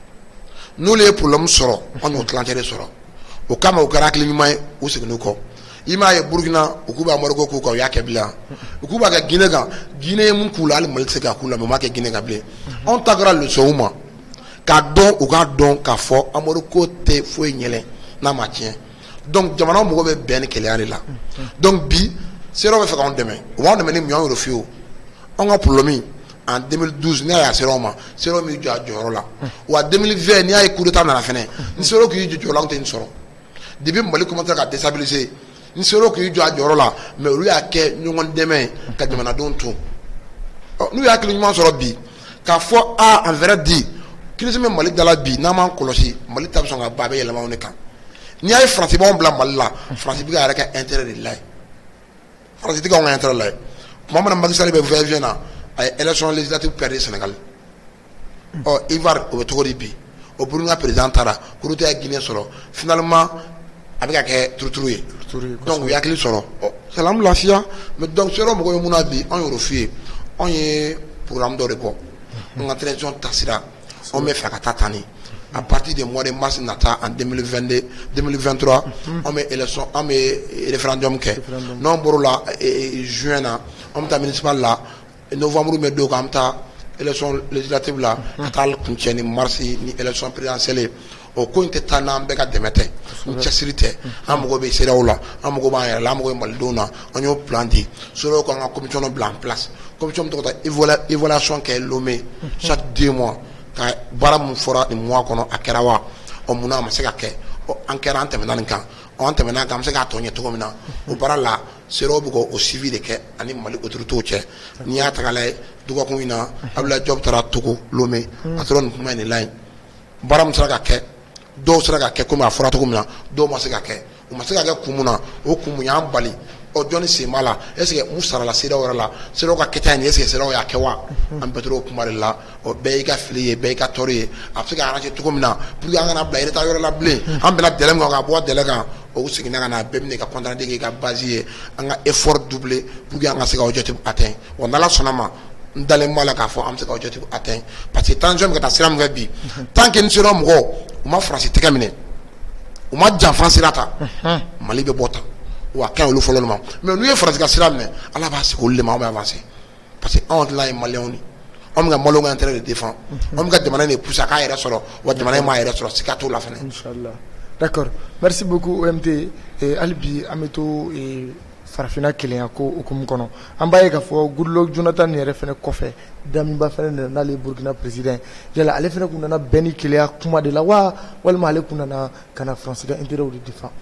n'olu ye problème sɔrɔ an y'o tilancɛ de sɔrɔ o kama o kɛra hakili ɲuman ye u seginn'u kɔ i m'a ye Burkina u k'u b'a Moroko k'u kan u y'a kɛ bilen u k'u b'a kɛ Guinée kan Guinée ye mun k'u la hali Mali tɛ se k'a k'u la mais u m'a kɛ Guinée kan bilen anw ta kɛra leçon u ma k'a dɔn u k'a dɔn k'a fɔ Moroko tɛ foyi ɲɛlɛ n'a ma tiɲɛ donc jamana mɔgɔw bɛ bɛn ni kɛlɛya de la donc bi CEDEAO bɛ fɛ k'anw dɛmɛ u b'anw dɛmɛ ni mun y'anw yɛrɛ fiyewu anw ka problème en 2012 n'i y'a CEDEAO ma CEDEAO m'i jɔ a jɔyɔrɔ la wa 2020 n'i y'a ye coup d'état nana fɛnɛ ni CEDEAO k'i jɔ jɔyɔrɔ la anw tɛ nin sɔrɔ depuis Mali commencé ka déstabiliser ni CEDEAO k'i jɔ a jɔyɔrɔ la mais olu y'a kɛ ɲɔgɔn dɛmɛ ka jamanadenw to n'u y'a hakili ɲuman sɔrɔ bi k'a fɔ en vrai dit crise bɛ Mali da la bi n'an m'an kɔlɔsi Mali ta bɛ sɔn ka ba a bɛ yɛlɛma anw de kan n'i y'a ye Faransi b'anw bila Mali la Faransi bɛ ka yɛrɛ ka intérêt de la ye Faransi tɛ k'anw ka intérêt la ye tuma min na Macky Sall bɛ voyager na a ye élection législative perdre Sénégal Ivoire o bɛ cogo di bi o Burkina président taara coup d'état ye Guinée sɔrɔ finalement a bɛ ka kɛ turuturu ye donc u ye hakili sɔrɔ salamu lafiya mais donc CEDEAO mɔgɔw ye mun na bi anw y'o f'i ye anw ye programme dɔ de bɔ an ka transition taasira anw bɛ fɛ ka taa tan de à partir du mois de mars nata en 2022 2023 on met élection on met référendum ke non boro la juin na on ta municipal la novembre mais do kam ta élection législative la tal kuncheni mars ni élection présidentielle o ko inte tanam be ka demete chasirite amugo be serawla amugo ba ya la amugo maldona onyo planti solo ko nga commission blanc place commission to ta évaluation ke lomé chaque 2 mois ka baram fora ni mois kono akerawa o muna ma se ka ke o ankera ante menan kan o ante menan kam se ka tonye to komina o barala sero bugo o civil ke ani mali autorité che ni atakale dugo ko ina abla job tara tuko lomé atron kuma ni line baram sera ka ke do sera ka ke kuma fora to komina do ma se ka ke o ma se ka ke kumuna o kumu ya bali o joni se mala est-ce que musara la sira wala la sira ka ketani est-ce que sira ya kewa am petro kuma la o be ka fliye be ka tori afrika arrange to komina pour nga na blaire ta yoro la blé am bela delem nga bo delega o sigina na bemne ka contrat de ka basier nga effort doublé pour nga se ka objectif atteint on a la sonama ndale mala ka fo am se ka objectif atteint parce que tant j'aime que ta sira mga bi tant que ni sira mgo ma france te kamine o ma jan france rata mali be bota wa kan olu folo ma mais nous France ka sira mais ala ba se ko le ma avancer parce que on là malien ni on ga malo ga intérêt de défendre on ga demander ne poussa ka yere solo wa demander ma yere solo sikato la fene inchallah d'accord merci beaucoup OMT et albi ameto et farafina kelen ko okum kono ambaye ka fo Goodluck Jonathan yere fene kofe dami ba fene na le Burkina président yala ale fene kunana beni kelen kuma de la wa wal male kunana kana France ga intérêt de défendre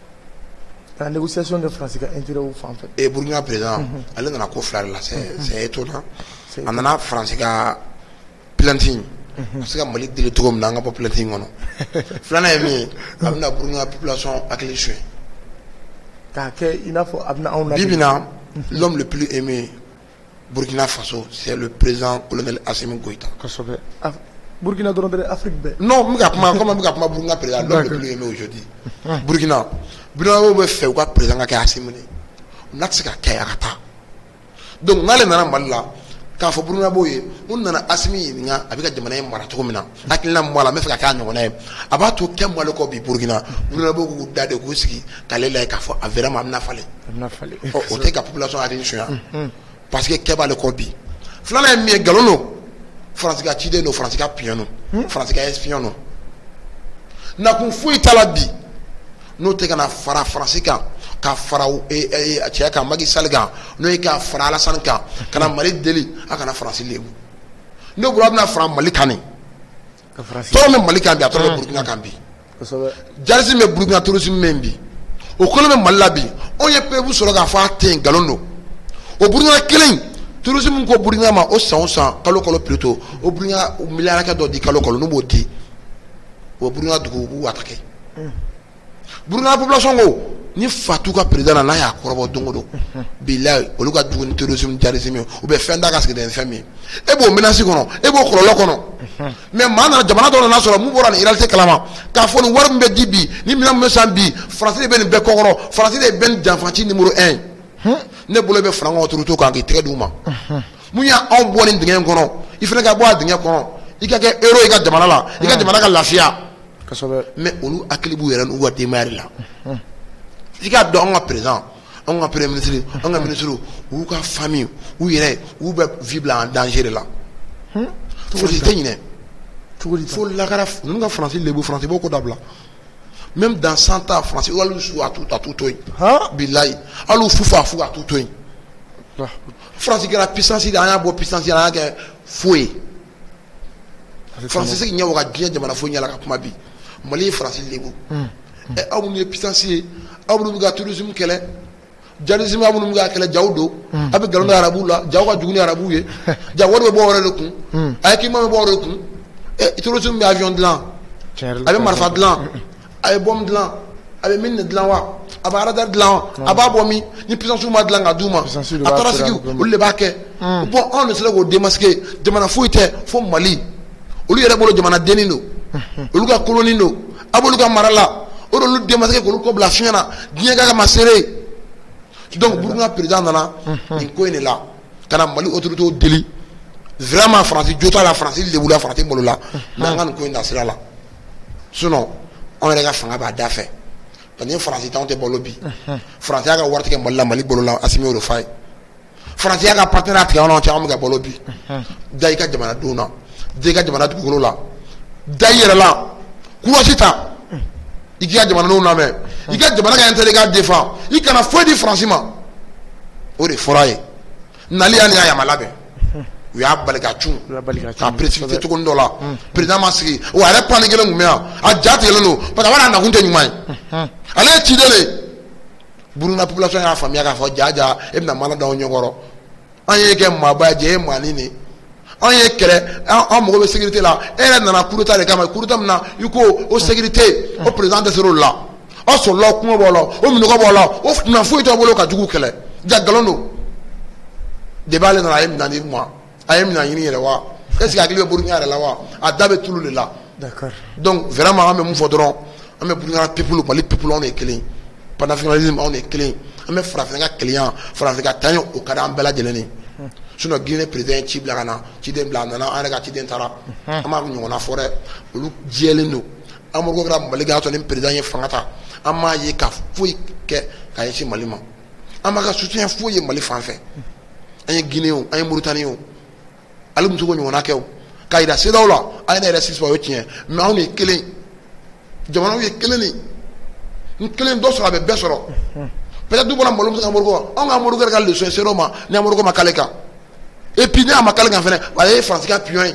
la négociation de France a intérêt au en fait. Et Burkina président, elle n'a pas fait là, c'est étonnant. On a France qui a planting. Parce que Mali de l'État n'a pas planting. Flana aimé, on a Burkina population à les chouins. Bibina, l'homme le plus aimé Burkina Faso, c'est le président colonel Assimi Goïta. Burkina dans l'Afrique. Non, Burkina président, l'homme le plus aimé aujourd'hui. Burkina. Burkina be fait quoi président ka Assimi on a tsika kayata donc ngale nana malla ka fo Burkina boye on nana Assimi nga abika jamana mara to mina akilla mala me fa ka nyona aba to kemwale ko bi Burkina bo ko dade ko siki kalela ka fo vraiment amna fale o te ka population attention parce que keba le ko bi flana mi galono France ka chide no France ka piano France ka espion no na kun fu italabi no te kana fara France ka fara cɛ ka Macky Sall kan no e ka fara Alassane kan kana Mali deli a kana France lebu no bura bɛna fara Mali kan tɔrɔ mɛ Mali kan bi a tɔrɔ mɛ Burkina kan bi jarisi mɛ Burkina tourisme mɛ bi o kolo mɛ Mali la bi anw ye pewu sɔrɔ k'a fɔ a tɛ yen nkalon don o Burkina kelen tourisme ko Burkina ma o san o san kalo kalo plutôt o Burkina miliyari hakɛ dɔ di kalo kalo n'o b'o di o Burkina dugu u b'u attaquer Burkina population ko ni fatu ka président na ya korobo dongodo billahi olu ka dugu ni tourisme jarisme ou be fenda ka sigide fami e bo menace kono e bo kololo kono mais mana jamana do na soro mu bora ni réalité kalama ka fo ni war mbe dibi ni mina me sambi français be ni be kokoro français be ben janfanti numéro 1 ne bolo be frango turuto kan ki tege duma mu ya on bo ni dingen kono il faut ka bo dingen kono i ka ke euro i ka jamana la i ka jamana ka lafiya mais olu akilibu yɛrɛ n'u ka démarre la i ka dɔn an ka président an ka premier ministre an ka ministre u ka famille u yɛrɛ u bɛ vie bila en danger de la fosi tɛ ɲinɛ fo lakara ninnu ka France lebu France b'o ko dabila même dans 100 ans France hali su a t'u to yen bilayi hali fufu a fu a t'u to yen France kɛra puissance de an y'a bɔ puissance la an y'a kɛ foyi France se k'i ɲɛ waga diɲɛ jamana foyi ɲɛ la ka kuma bi Mali ye France lebu aw minnu ye puissance ye aw minnu bɛ ka tourisme kɛlɛ jarisme aw minnu bɛ ka kɛlɛ jaw don a bɛ nkalon da arabu la jaw ka jugu ni arabu ye ja wari bɛ bɔ wɛrɛ de kun a ye kima bɛ bɔ wɛrɛ de kun tourisme bɛ avion dilan a bɛ marifa dilan a bɛ bombe dilan a bɛ mine dilan wa a bɛ radar dilan wa a b'a bɔ min ni puissance ma dilan ka d'u ma a taara sigi olu de b'a kɛ bon anw de sera k'o démasquer jamana foyi tɛ fo Mali olu yɛrɛ bolo jamana denni don olu ka colonie don a b'olu ka mara la o de olu démasquer k'olu ko bila fiɲɛ na diɲɛ ka ma serré donc Burkina président nana nin ko in de la ka na Mali autorité deli vraiment France jota la France lebu la France malo la n'an ka nin ko in da sira la sinon on yɛrɛ ka fanga b'a da fɛ parce que ni faransi t'anw tɛ balo bi faransi y'a ka wari tigɛ Mali la Mali bolo la Asimi y'o de f'a ye faransi y'a ka partenaire tigɛ anw cɛ anw bɛ ka balo bi da i ka jamanadenw na da i ka jamana dugukolo la da i yɛrɛ la courage ta i k'i ka jamanadenw lamɛn i ka jamana ka intérêt i k'a défend i kana foyi di faransi ma o de fɔra a ye nali y'a ni a yama labɛn u y'a bali ka cun k'a précipité cogonin dɔ la président ma sigi wa a yɛrɛ plan kelen tun bɛ yan a ja tigɛlen don parce que a b'a n'a nakun tɛ ɲuman ye ale ye ciden de ye Burukina population y'a faamuya k'a fɔ ja e bɛna mana da anw ɲɛkɔrɔ an ye kɛ maaba ye e ye maanin de an ye kɛlɛ an mago bɛ sécurité la e yɛrɛ nana coup d'état de kama coup d'état min na i ko o sécurité o président tɛ ser'o la aw sɔrɔla kungo b'aw la o minɔgɔ b'aw la o na foyi t'aw bolo ka jugu kɛlɛ ja nkalon don depuis ale nana a ye minɛ di ma a ye minɛ ɲini yɛrɛ wa est ce que hakili bɛ Burukina yɛrɛ la wa a da bɛ tulu de la donc vraiment an bɛ mun fɔ dɔrɔn an bɛ Burukina peuple Mali peuple anw de ye kelen panafricanisme anw de ye kelen an bɛ farafin ka kelenya farafin ka taɲɛ o ka di an bɛɛ lajɛlen ye sinon Guinée président ye ci bila ka na ciden bila a nana an yɛrɛ ka ciden taara an b'a ɲɔgɔnna fɔ dɛ olu jɛlen don Amadu kɛra Mali ka sɔrɔ ni président ye fanga ta an m'a ye ka foyi kɛ ka ɲɛsin Mali ma an b'a ka soutien foyi ye Mali fan fɛ an ye Guinée o an ye Mauritanie o ale muso ko ɲɔgɔnna kɛ o k'a yira CEDEAO la an ye ne yɛrɛ sisi o ye tiɲɛ mais anw de ye kelen jamanaw ye kelen de ni kelen dɔ sɔrɔ a bɛ bɛɛ sɔrɔ peut-être du bɔra malo ka Moroko anw ka Moroko yɛrɛ ka leçon ye CEDEAO ma ni a Moroko ma kale kan et puis ne a ma kale kan fɛnɛ ale ye Faransi ka pion ye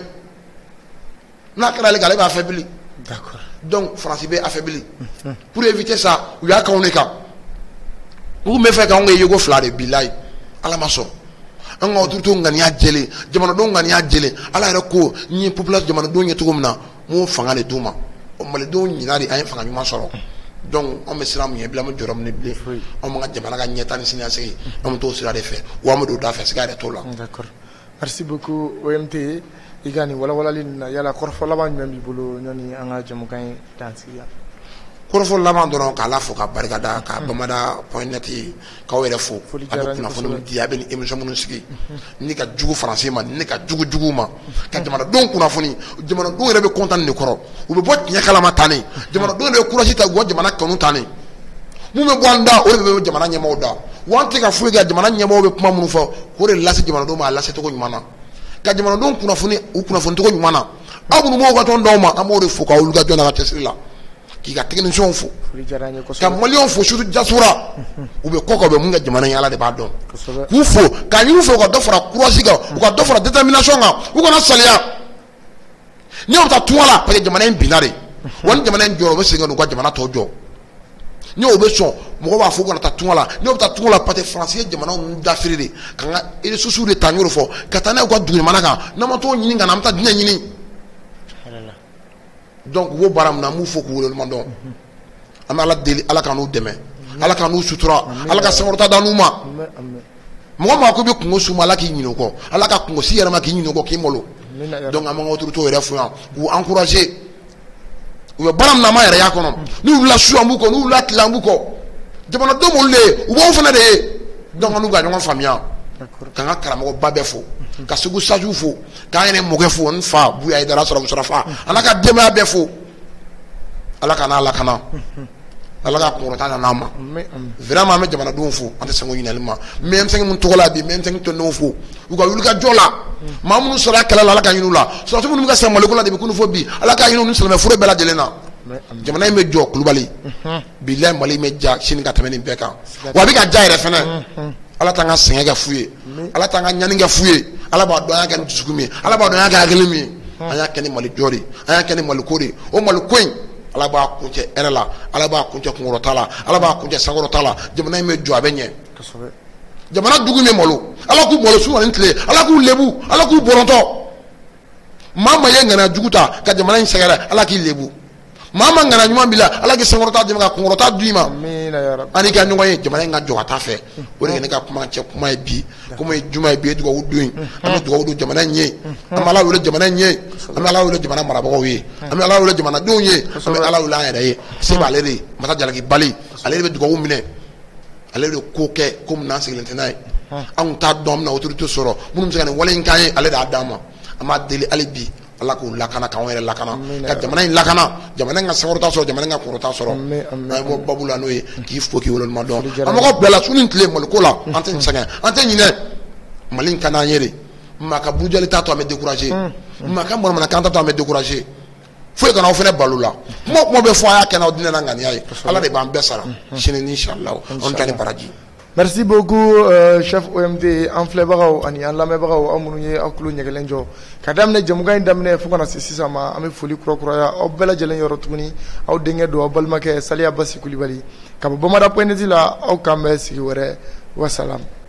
n'a kɛra ale kan ale b'a affaibli d'accord donc Faransi bɛ affaibli pour éviter ça u y'a k'anw de kan u tun bɛ fɛ k'anw kɛ yeko fila de bilayi ala ma sɔn an ka autorité ŋaniya jɛlen jamanadenw ŋaniya jɛlen ala yɛrɛ ko n ye population jamanadenw ye cogo min na n b'o fanga de d'u ma o malidenw ɲina de an ye fanga ɲuman sɔrɔ donc an bɛ siran min ɲɛ bilen an bɛ jɔyɔrɔ min bilen an b'an ka jamana ka ɲɛtaa ni siniɲɛsigi an bɛ t'o sira de fɛ wa an bɛ don o da fɛ siga yɛrɛ t'o la. D'accord, merci beaucoup OMT i ka nin walawalali nin na yala kɔrɔfɔ laban jumɛn b'i bolo ɲɔni an ka jamukan ye dan sigi la. kɔrɔfɔ laban dɔrɔn k'ala fo ka barikada ka bamada.net k'aw yɛrɛ fo a bɛ kunnafoni di a bɛ ni émission minnu sigi ni ka jugu faransi ma ni ka jugu jugu ma ka jamanadenw kunnafoni jamanadenw yɛrɛ bɛ content nin de kɔrɔ u bɛ bɔ tiɲɛ kalama tan ne jamanadenw yɛrɛ bɛ courage ta u ka jamana kanu tan ne mun bɛ bɔ an da o de bɛ jamana ɲɛmaaw da wa an tɛ ka foyi kɛ jamana ɲɛmaaw bɛ kuma minnu fɔ k'o de lase jamanadenw ma a lase cogo ɲuman na ka jamanadenw kunnafoni u kunnafoni cogo ɲuman na aw minnu b'o ka tɔn d'aw ma an b'o de fo k'aw ka jɔn na ka cɛsiri la k'i ka techniciens fo ka maliyɛnw fo surtout diaspora u bɛ kɔ kan u bɛ mun kɛ jamana in ala de b'a dɔn k'u fo k'a ɲini fo u ka dɔ fara courage kan u ka dɔ fara détermination kan u kana saliya ni y'o bɛ taa tunga la parce que jamana in binna de wa ni jamana in jɔra u bɛ segin ka n'u ka jamana tɔ jɔ ni o bɛ sɔn mɔgɔ b'a fɔ u kana taa tunga la ni y'o bɛ taa tunga la parce que faransi ye jamana ninnu dafiri de ka n ka ressources de ta n y'o de fɔ ka taa n'a ye u ka dugu jamana kan n'an ma t'o ɲini ka na an bɛ taa diinɛ ɲini. Donc wo baara min na an b'u fo k'u waleɲuman dɔn an bɛ ala deli ala ka n'u dɛmɛ ala ka n'u sutura ala ka sankɔrɔta da n'u ma mɔgɔ maa ko i bɛ kungo suma ala k'i ɲinɛ o kɔ ala ka kungo si yɛrɛma k'i ɲinɛ o kɔ k'i malo donc an b'an ka autorité yɛrɛ fo yan k'u encourager u bɛ baara min na an b'a yɛrɛ y'a kɔnɔ n'u wulila su an b'u kɔ n'u wulila tile an b'u kɔ jamanadenw b'olu de ye u b'anw fana de ye donc an n'u ka ɲɔgɔn faamuya k'an ka karamɔgɔba bɛɛ fo ka segu sajiw fo k'an yɛrɛ mɔkɛ fo n fa buya ye dara sɔrɔ musarafa ala ka denbaya bɛɛ fo ala ka n'a lakana ala ka kunkɔrɔta nana an ma vraiment an bɛ jamanadenw fo an tɛ sɛgɛn o ɲinɛli ma M5 mun tɔgɔ la bi M5 tɔndenw fo u ka wuli ka jɔ la maa minnu sɔrɔ a kɛlɛ la ala ka ɲin'u la sɔrɔsi minnu bɛ ka sɛgɛn maliko la depuis kunu fo bi ala ka ɲin'u ni silamɛ fure bɛɛ lajɛlen na jamana in bɛ jɔ kulubali bilahi mali in bɛ ja sini ka tɛmɛ nin bɛɛ kan wa a bɛ ka ja yɛrɛ fɛnɛ ala t'an ka sɛgɛn kɛ fu ye ala t'an ka ɲani kɛ fu ye ala b'a dɔn an y'a kɛ ni dusukun min ye ala b'a dɔn an y'a kɛ hakili min ye an y'a kɛ ni mali jɔ de an y'a kɛ ni maliko de o maliko in ala b'a kuncɛ hɛrɛ la ala b'a kuncɛ kunkɔrɔta la ala b'a kuncɛ sankɔrɔta la jamana in bɛ jɔ a bɛ ɲɛ jamana dugu min malo ala k'u malo su ani tile ala k'u lebu ala k'u bɔrɔntɔ maa ma ye ŋana jugu ta ka jamana in sɛgɛrɛ ala k'i lebu maa ma ŋana ɲuman b'i la ala k'i sankɔrɔta d'i ma ka kunkɔrɔta d'i ma ani ka ɲɔgɔn ye jamana in ka jɔ ka taa fɛ o de kɛ ne ka kuma cɛ kuma ye bi komi juma ye bi ye dugawu don ye an bɛ dugawu don jamana in ye an bɛ ala wele jamana in ye an bɛ ala wele jamana marabagaw ye an bɛ ala wele jamanadenw ye an bɛ ala wele an yɛrɛ ye se b'ale de ye masa jalaki bali ale de bɛ dugawu minɛ ale de ko kɛ ko mun n'an sigilen tɛ n'a ye an tun t'a dɔn an bɛna autorité sɔrɔ minnu bɛ se ka nin wale in k'an ye ale de y'a d'an ma an b'a deli hali bi ala k'u lakana k'anw yɛrɛ lakana ka jamana in lakana jamana in ka sankɔrɔta sɔrɔ jamana in ka kɔrɔta sɔrɔ n'an ye bɔ babu la n'o ye k'i fo k'i waleɲuman dɔn an mɔgɔ bɛɛ la su ni tile maliko la an tɛ sɛgɛn an tɛ ɲinɛ mali in ka d'an ye de maa ka burujali t'a to an bɛ découragé maa ka manamanakan t'a to an bɛ découragé foyi kana aw fana balo la kuma o kuma bɛ fɔ a y'a kɛ n'aw diinɛ na ŋaniya ye ala de b'an bɛɛ sara sini inshallah an ta ni baraji. Merci beaucoup chef OMT an filɛbagaw ani an lamɛnbagaw aw minnu ye aw tulo ɲɛgɛlen jɔ ka daminɛ jamukan in daminɛ fo kana se sisan ma an bɛ foli kurakuraya aw bɛɛ lajɛlen yɔrɔ tuguni aw denkɛ don aw balimakɛ Saliya Basi Kulibali ka bɔ Bamada point net la aw k'an bɛn sigi wɛrɛ wasalam.